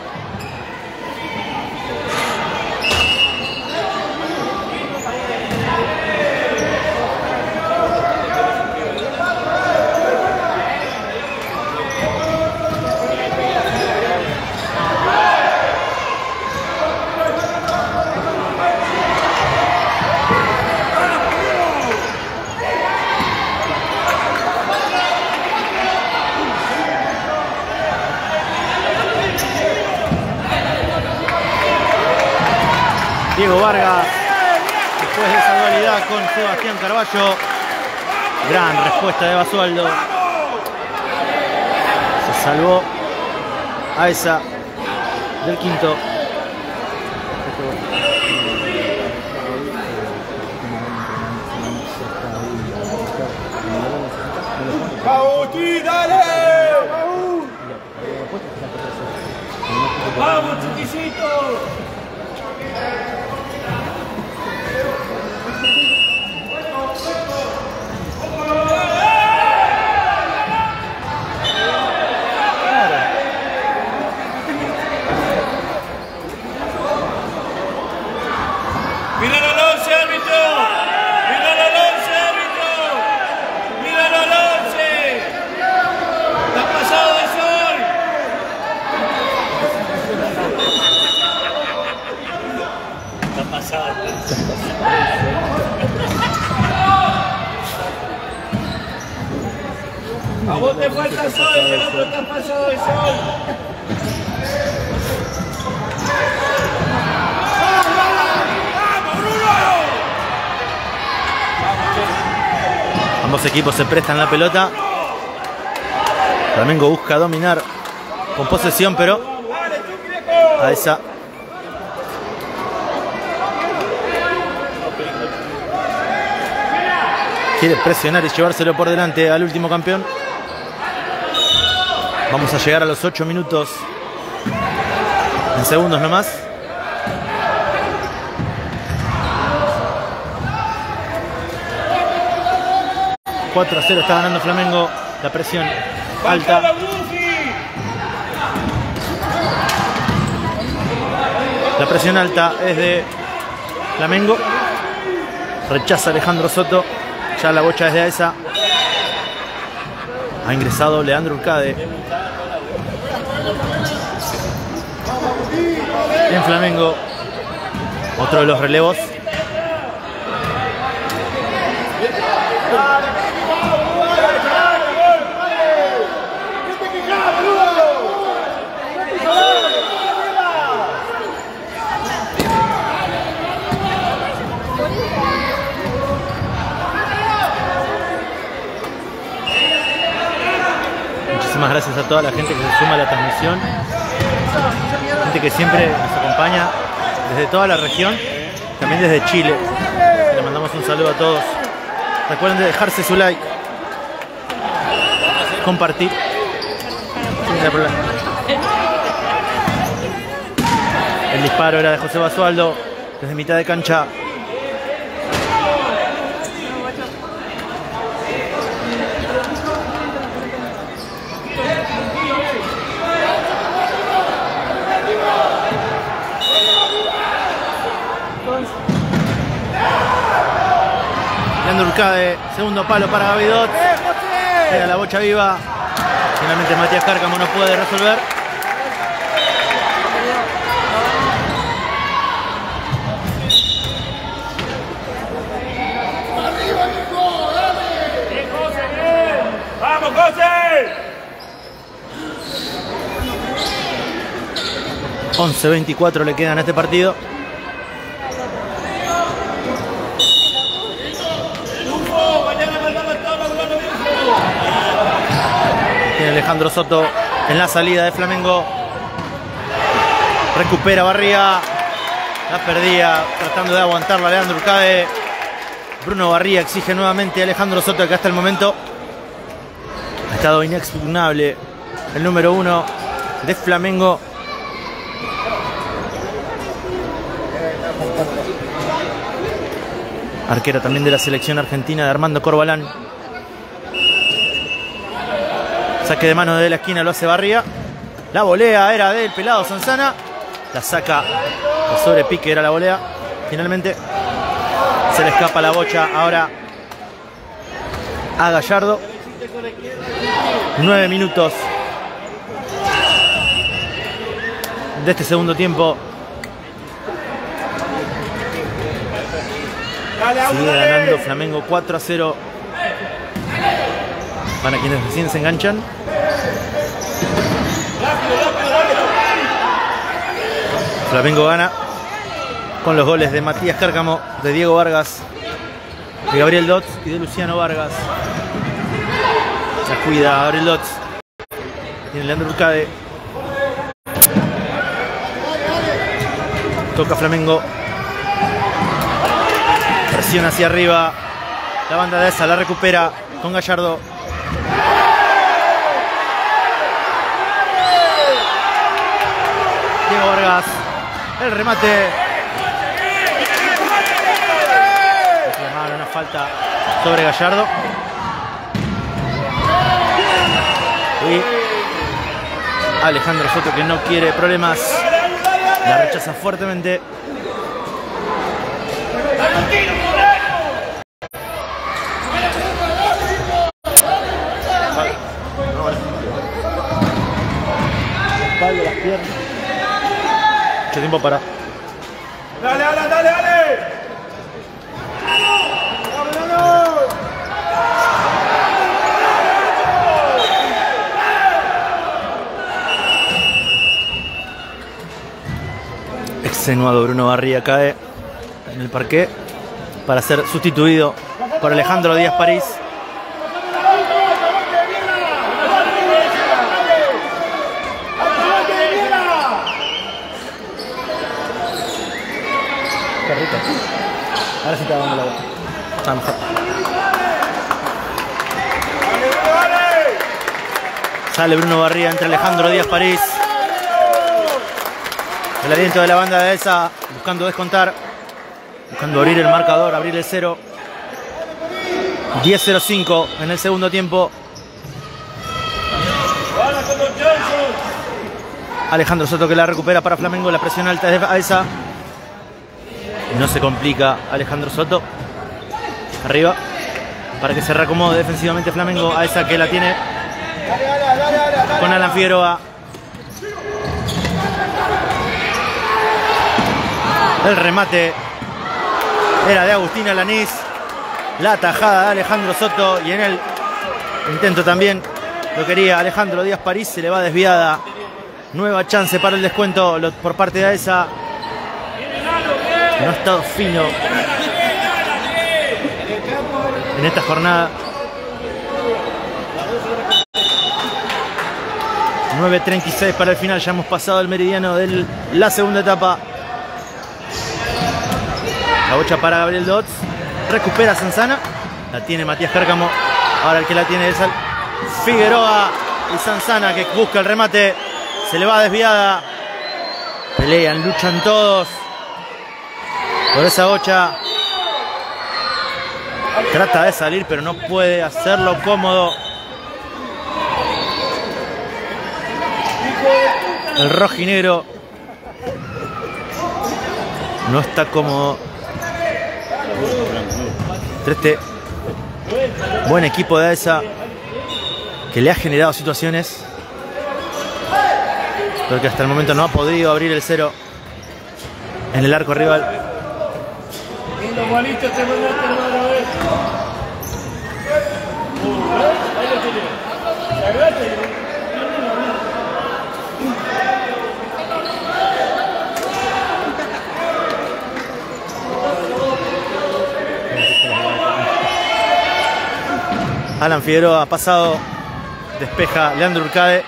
Diego Vargas, después de esa dualidad con Sebastián Carballo. Gran respuesta de Basualdo. Se salvó a esa del quinto. ¡Pauti, dale! ¡Vamos, chiquisito! A vos te falta sol, el otro está pasado de sol. Ambos equipos se prestan la pelota. Flamengo busca dominar con posesión, pero a esa quiere presionar y llevárselo por delante al último campeón. Vamos a llegar a los ocho minutos en segundos nomás. cuatro a cero está ganando Flamengo. La presión alta. La presión alta es de Flamengo. Rechaza Alejandro Soto. Ya la bocha es de Aesa. Ha ingresado Leandro Urcade. En Flamengo. Otro de los relevos. Muchísimas gracias a toda la gente que se suma a la transmisión, gente que siempre nos acompaña desde toda la región, también desde Chile. Le mandamos un saludo a todos. Recuerden de dejarse su like, compartir. El disparo era de José Basualdo desde mitad de cancha. Urcade, segundo palo para Gavidot. Queda la bocha viva. Finalmente Matías Cárcamo no puede resolver. ¡Vamos, José! once veinticuatro le quedan a este partido. Tiene Alejandro Soto en la salida de Flamengo. Recupera Barría. La perdía tratando de aguantarla Leandro Urcade. Bruno Barría exige nuevamente a Alejandro Soto, que hasta el momento ha estado inexpugnable. El número uno de Flamengo. Arquero también de la selección argentina, de Armando Corbalán. Saque de mano de la esquina lo hace Barría. La volea era del pelado Sanzana. La saca de sobre pique, era la volea. Finalmente se le escapa la bocha ahora a Gallardo. Nueve minutos de este segundo tiempo. Sigue ganando Flamengo cuatro a cero. Van a quienes recién se enganchan. Flamengo gana con los goles de Matías Cárcamo, de Diego Vargas, de Gabriel Dotz y de Luciano Vargas. Se cuida Gabriel Dotz. Tiene Leandro Urcade. Toca Flamengo. Presión hacia arriba. La banda de esa la recupera con Gallardo. Diego Vargas. El remate. Reclamaron una falta sobre Gallardo. Y Alejandro Soto, que no quiere problemas, la rechaza fuertemente. Espalda, las piernas. Mucho tiempo para. ¡Dale, dale, dale, dale! Extenuado Bruno Barría cae en el parqué para ser sustituido por Alejandro Díaz París. Qué rico. Ahora sí te dando la boca. Está mejor. Sale Bruno Barría entre Alejandro Díaz París. El aliento de la banda de esa, buscando descontar, buscando abrir el marcador, abrir el cero. diez cero cinco en el segundo tiempo. Alejandro Soto que la recupera para Flamengo, la presión alta es de Aesa. No se complica Alejandro Soto. Arriba, para que se reacomode defensivamente Flamengo. Aesa que la tiene con Alan Figueroa. El remate era de Agustín Alanís. La tajada de Alejandro Soto. Y en el intento también lo quería Alejandro Díaz París. Se le va desviada. Nueva chance para el descuento por parte de Aesa. No ha estado fino en esta jornada. nueve treinta y seis para el final. Ya hemos pasado el meridiano de la segunda etapa. La bocha para Gabriel Dodds. Recupera Sanzana. La tiene Matías Cárcamo. Ahora el que la tiene es Figueroa. Y Sanzana que busca el remate. Se le va desviada. Pelean, luchan todos por esa bocha. Trata de salir, pero no puede hacerlo cómodo. El rojinegro no está cómodo. Este buen equipo de Aesa que le ha generado situaciones, pero que hasta el momento no ha podido abrir el cero en el arco rival. Alan Figueroa ha pasado, despeja Leandro Urcade.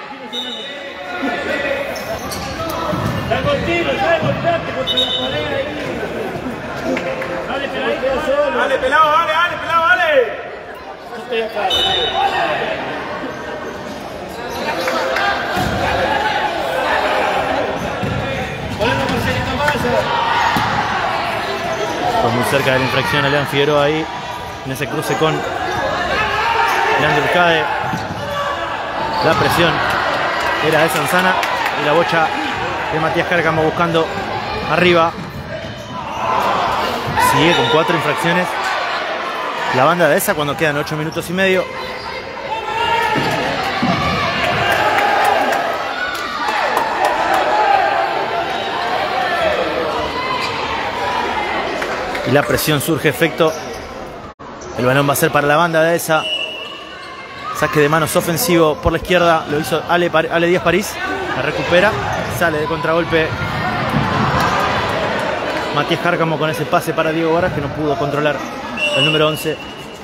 Dale, pelado, dale, dale, pelado, dale. Fue muy cerca de la infracción a Leandro Figueroa ahí, en ese cruce con Leandro Urcade. La presión era de Sanzana y la bocha de Matías Cárcamo buscando arriba. Sigue con cuatro infracciones la banda de esa cuando quedan ocho minutos y medio. Y la presión surge efecto. El balón va a ser para la banda de esa. Saque de manos ofensivo por la izquierda. Lo hizo Ale, Ale Díaz París. La recupera. Sale de contragolpe Matías Cárcamo con ese pase para Diego Varas que no pudo controlar el número once.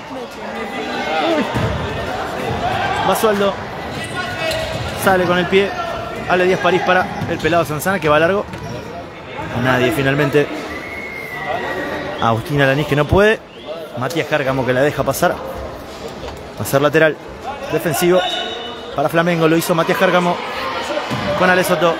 Basualdo. Sale con el pie. Ale Díaz París para el pelado Sanzana que va largo. A nadie finalmente. Agustín Alanís que no puede. Matías Cárcamo que la deja pasar. Va a ser lateral defensivo para Flamengo. Lo hizo Matías Cárcamo con Ale Soto.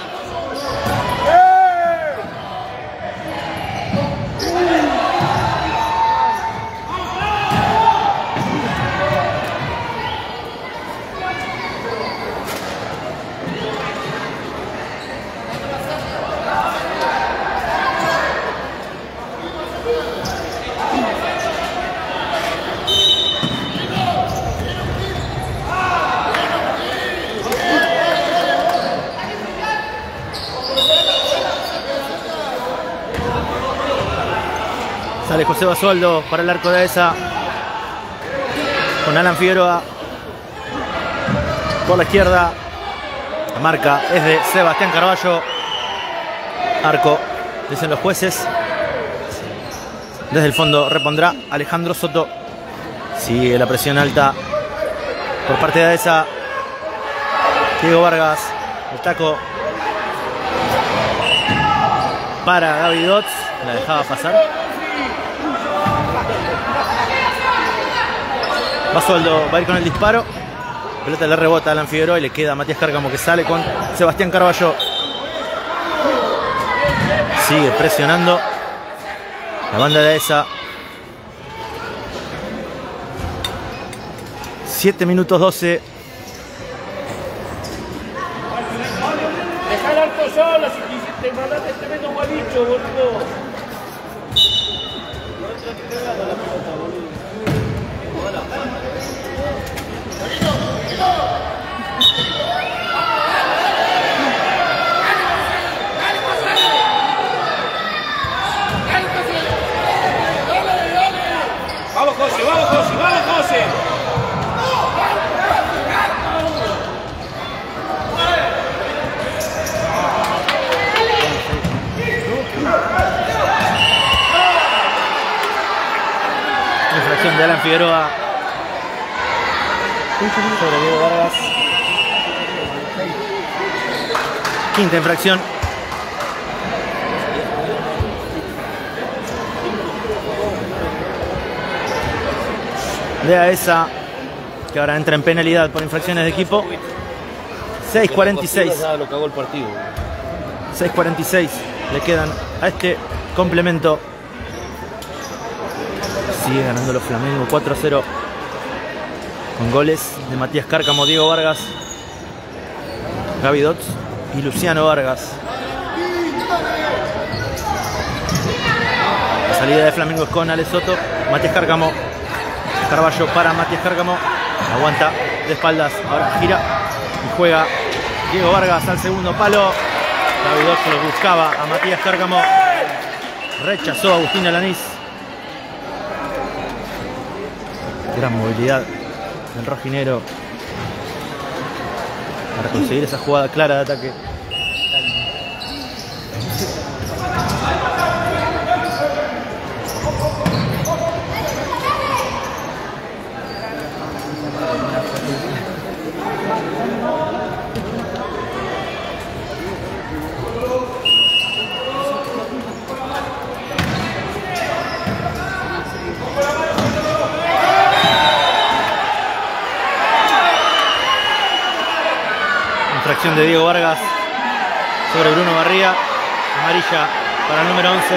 Sale José Basualdo para el arco de esa. Con Alan Figueroa. Por la izquierda. La marca es de Sebastián Carballo. Arco dicen los jueces. Desde el fondo repondrá Alejandro Soto. Sigue la presión alta por parte de esa. Diego Vargas. El taco para Gaby Dots. La dejaba pasar. Basualdo va a ir con el disparo. Pelota le rebota a Alan Figueroa y le queda a Matías Cárcamo, que sale con Sebastián Carballo. Sigue presionando la banda de esa. siete minutos doce. Dejar harto solo si quisiste mandarte este tremendo gualicho, boludo. Vamos, José, vamos, José, vamos, José. Infracción de Alan Figueroa sobre Diego Vargas. Quinta infracción. De a esa, que ahora entra en penalidad por infracciones de equipo. seis cuarenta y seis. Lo cagó el partido. seis cuarenta y seis le quedan a este complemento. Sigue ganando los Flamengo cuatro a cero. Con goles de Matías Cárcamo, Diego Vargas, Gaby Dots y Luciano Vargas. La salida de Flamengo es con Ale Soto. Matías Cárcamo. Carballo para Matías Cárcamo. Aguanta de espaldas. Ahora gira y juega Diego Vargas al segundo palo. Gaby Dots lo buscaba a Matías Cárcamo. Rechazó a Agustín Alanís. Gran movilidad del rojinero para conseguir esa jugada clara de ataque. Infracción de Diego Vargas sobre Bruno Barría. Amarilla para el número once.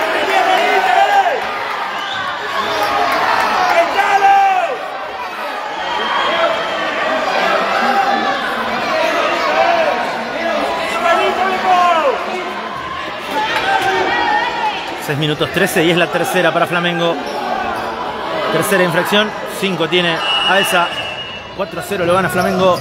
seis minutos trece y es la tercera para Flamengo. Tercera infracción. cinco tiene a esa. cuatro a cero lo gana Flamengo.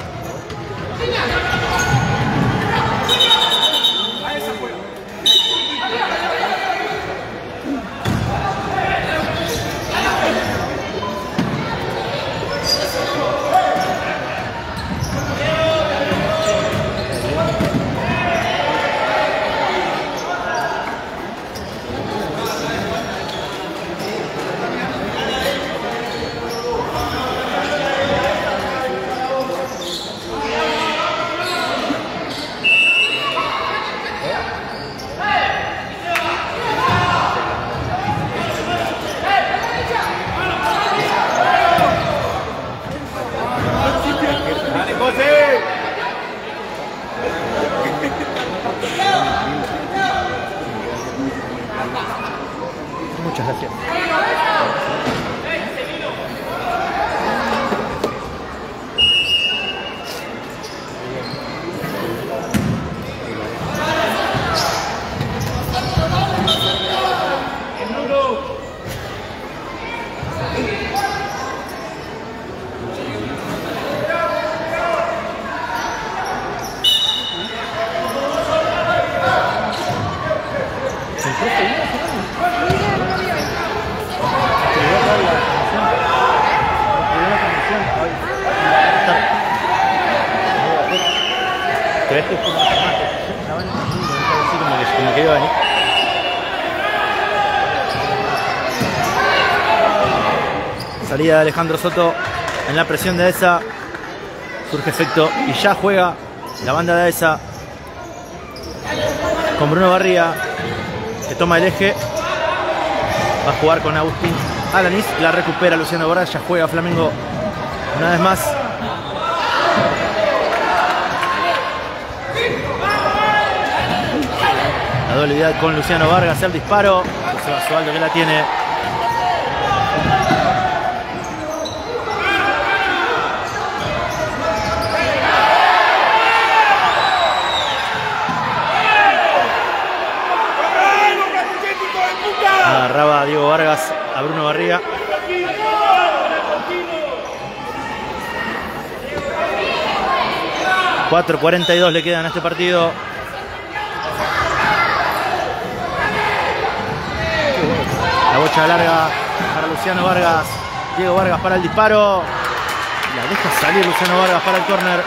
Muchas gracias. ¿Crees que es por una semana? Como que, como que iba a venir. Salida de Alejandro Soto en la presión de Aesa. Surge efecto y ya juega la banda de Aesa con Bruno Barría, que toma el eje. Va a jugar con Agustín Alanis. La recupera Luciano Vargas. Ya juega Flamengo una vez más. La dualidad con Luciano Vargas. El disparo. José Basualdo que la tiene. Agarraba a Diego Vargas a Bruno Barría. cuatro cuarenta y dos le quedan a este partido. La bocha larga para Luciano Vargas. Diego Vargas para el disparo. La deja salir Luciano Vargas para el córner.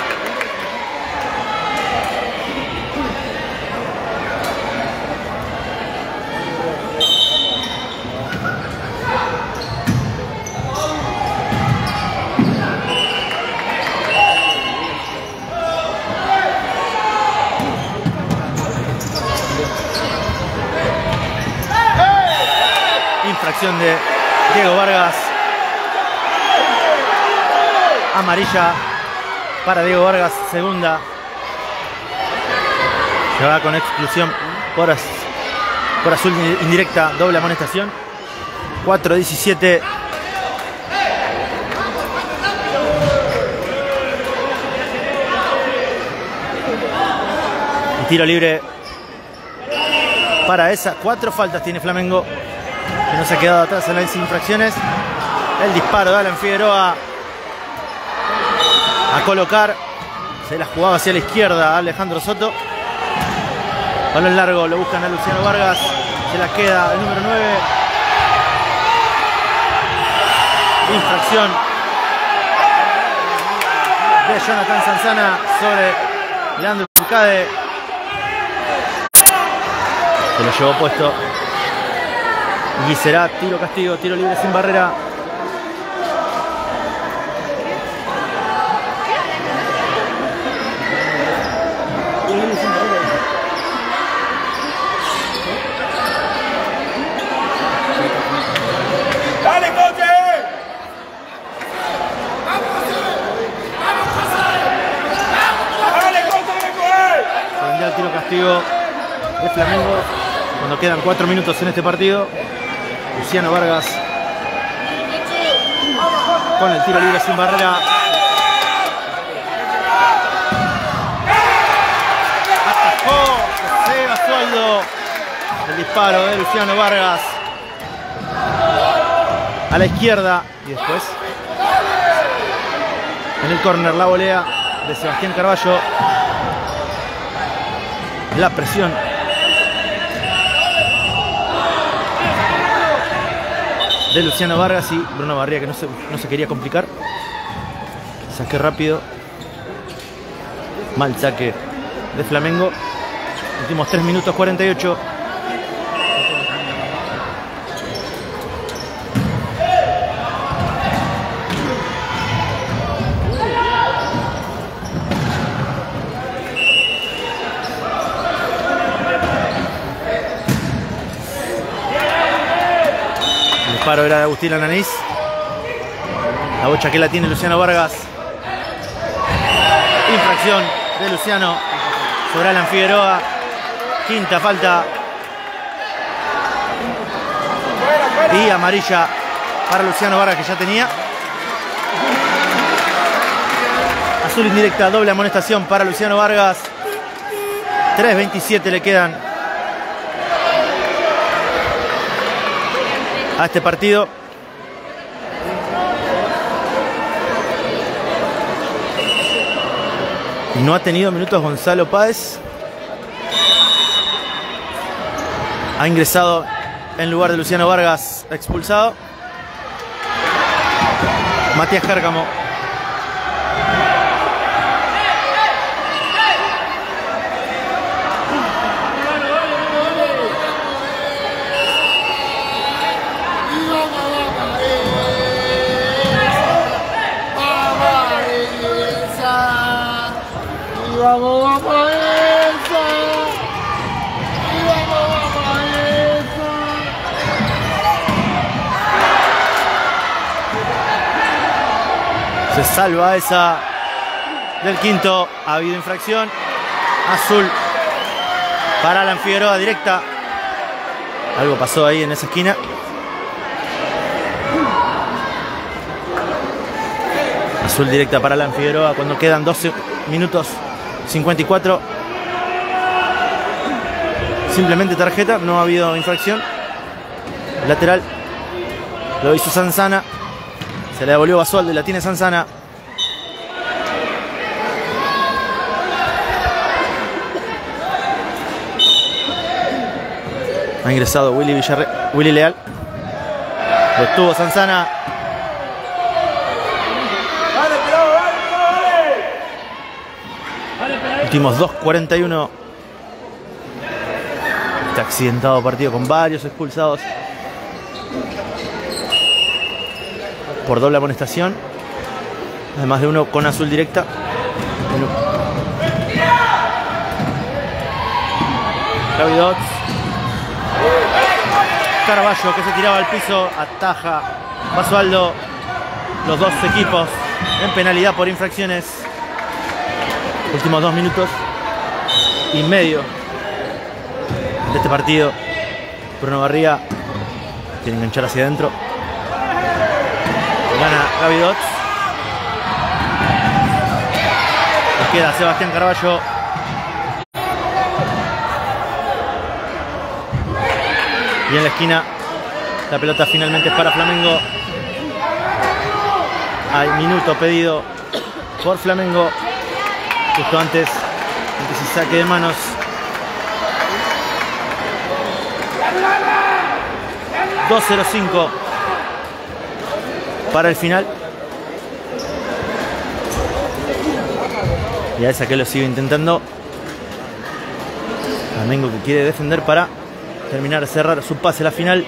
Infracción de Diego Vargas. Amarilla para Diego Vargas, segunda. Se va con exclusión por, az por azul indirecta, doble amonestación. cuatro diecisiete. Y tiro libre para esa. Cuatro faltas tiene Flamengo, que no se ha quedado atrás en las infracciones. El disparo de Alan Figueroa a colocar. Se la jugaba hacia la izquierda Alejandro Soto. Balón largo, lo buscan a Luciano Vargas. Se la queda el número nueve. Infracción de Jonathan Sanzana sobre Leandro Furcade. Se lo llevó puesto. Y será tiro castigo, tiro libre sin barrera. ¡Dale, coche! ¡Dale, coche, Se vendrá el tiro castigo de Flamengo cuando quedan cuatro minutos en este partido. Luciano Vargas con el tiro libre sin barrera. Atajó José Basualdo el disparo de Luciano Vargas a la izquierda. Y después en el córner la volea de Sebastián Carballo. La presión de Luciano Vargas y Bruno Barría, que no se, no se quería complicar. Saque rápido. Mal saque de Flamengo. Últimos tres minutos cuarenta y ocho. El disparo era de Agustín Alanis. La bocha que la tiene Luciano Vargas. Infracción de Luciano sobre Alan Figueroa. Quinta falta. Y amarilla para Luciano Vargas, que ya tenía. Azul indirecta, doble amonestación para Luciano Vargas. tres veintisiete le quedan a este partido. No ha tenido minutos Gonzalo Páez. Ha ingresado en lugar de Luciano Vargas, expulsado. Matías Cárcamo. vamos, vamos eso. Y vamos, vamos eso. Se salva esa del quinto. Ha habido infracción. Azul para Alan Figueroa directa. Algo pasó ahí en esa esquina. Azul directa para Alan Figueroa cuando quedan doce minutos cincuenta y cuatro. Simplemente tarjeta, no ha habido infracción. Lateral lo hizo Sanzana. Se le devolvió Basualdo y la tiene Sanzana. Ha ingresado Willy, Villarre Willy Leal. Lo estuvo Sanzana. Últimos dos cuarenta y uno. Está accidentado partido con varios expulsados por doble amonestación. Además de uno con azul directa. Gaby Dodds. Caraballo que se tiraba al piso. Ataja Basualdo. Los dos equipos en penalidad por infracciones. Últimos dos minutos y medio de este partido. Bruno Barría quiere enganchar hacia adentro. Gana Gaby Dodds. Nos queda Sebastián Caraballo. Y en la esquina la pelota finalmente es para Flamengo. Hay minuto pedido por Flamengo justo antes de que se saque de manos. dos cero cinco para el final. Y a esa que lo sigue intentando. Flamengo que quiere defender para terminar de cerrar su pase a la final.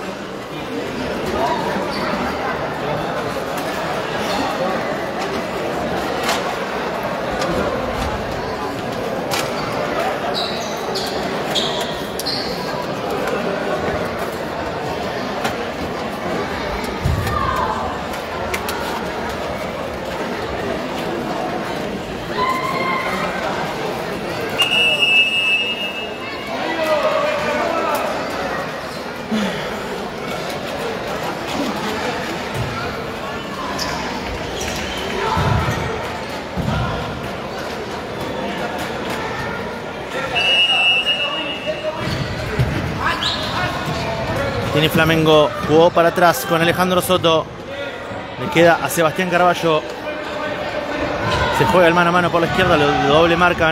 Tiene Flamengo, jugó para atrás con Alejandro Soto. Le queda a Sebastián Caraballo. Se juega el mano a mano por la izquierda, lo doble marcan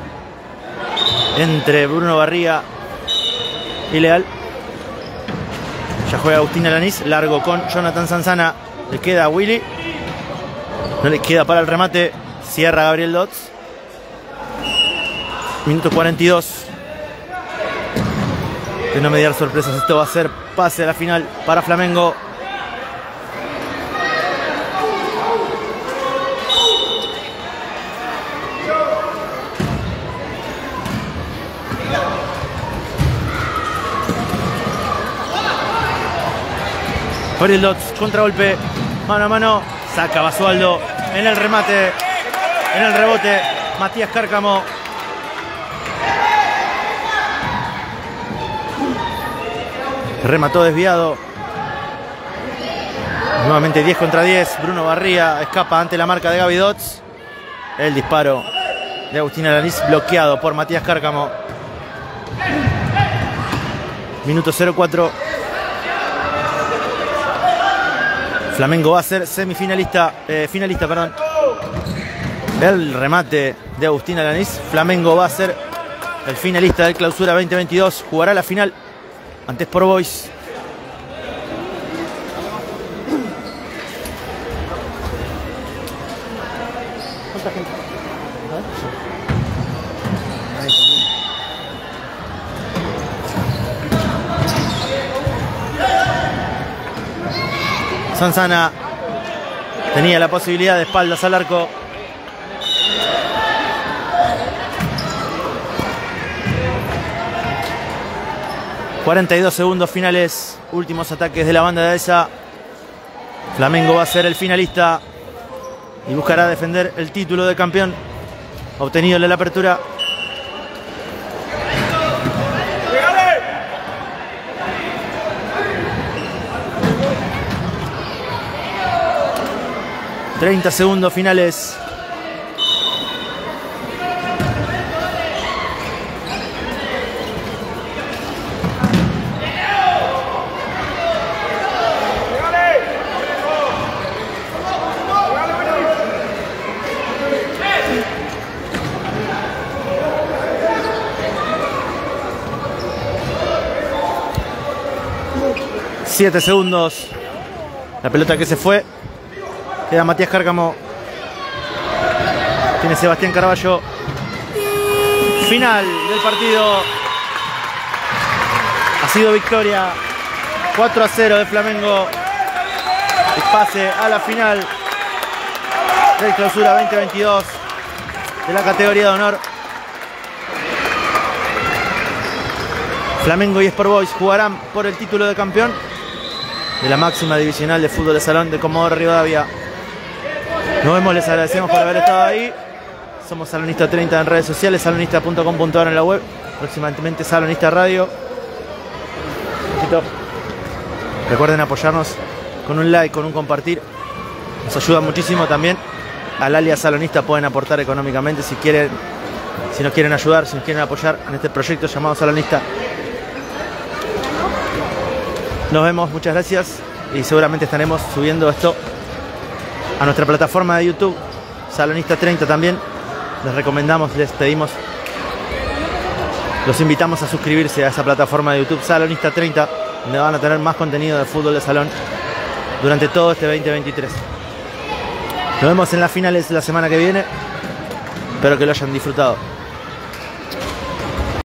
entre Bruno Barría y Leal. Ya juega Agustín Alanís, largo con Jonathan Sanzana. Le queda a Willy. No le queda para el remate. Cierra Gabriel Dodds. Minuto cuarenta y dos. De no mediar sorpresas, esto va a ser pase a la final para Flamengo. Gabriel Dodds, contragolpe, mano a mano, saca Basualdo en el remate, en el rebote, Matías Cárcamo. Remató desviado. Nuevamente diez contra diez. Bruno Barría escapa ante la marca de Gaby Dodds. El disparo de Agustín Alanís bloqueado por Matías Cárcamo. Minuto cero cuatro. Flamengo va a ser semifinalista, eh, finalista, perdón. El remate de Agustín Alanís. Flamengo va a ser el finalista del Clausura veinte veintidós. Jugará la final ante Sport Boys. ¿Cuánta gente? Sanzana tenía la posibilidad de espaldas al arco. cuarenta y dos segundos finales, últimos ataques de la banda de esa. Flamengo va a ser el finalista y buscará defender el título de campeón obtenido en la apertura. treinta segundos finales. siete segundos. La pelota que se fue. Queda Matías Cárcamo. Tiene Sebastián Carballo. Final del partido. Ha sido victoria cuatro a cero de Flamengo. Y pase a la final del Clausura veinte veintidós de la categoría de honor. Flamengo y Sport Boys jugarán por el título de campeón de la máxima divisional de fútbol de salón de Comodoro Rivadavia. Nos vemos, les agradecemos por haber estado ahí. Somos Salonista treinta en redes sociales, salonista punto com punto a r en la web, próximamente Salonista Radio. Recuerden apoyarnos con un like, con un compartir. Nos ayuda muchísimo también. Al alias Salonista pueden aportar económicamente si quieren, si nos quieren ayudar, si nos quieren apoyar en este proyecto llamado Salonista. Nos vemos, muchas gracias, y seguramente estaremos subiendo esto a nuestra plataforma de YouTube, Salonista treinta también. Les recomendamos, les pedimos, los invitamos a suscribirse a esa plataforma de YouTube, Salonista treinta, donde van a tener más contenido de fútbol de salón durante todo este veinte veintitrés. Nos vemos en las finales la semana que viene. Espero que lo hayan disfrutado.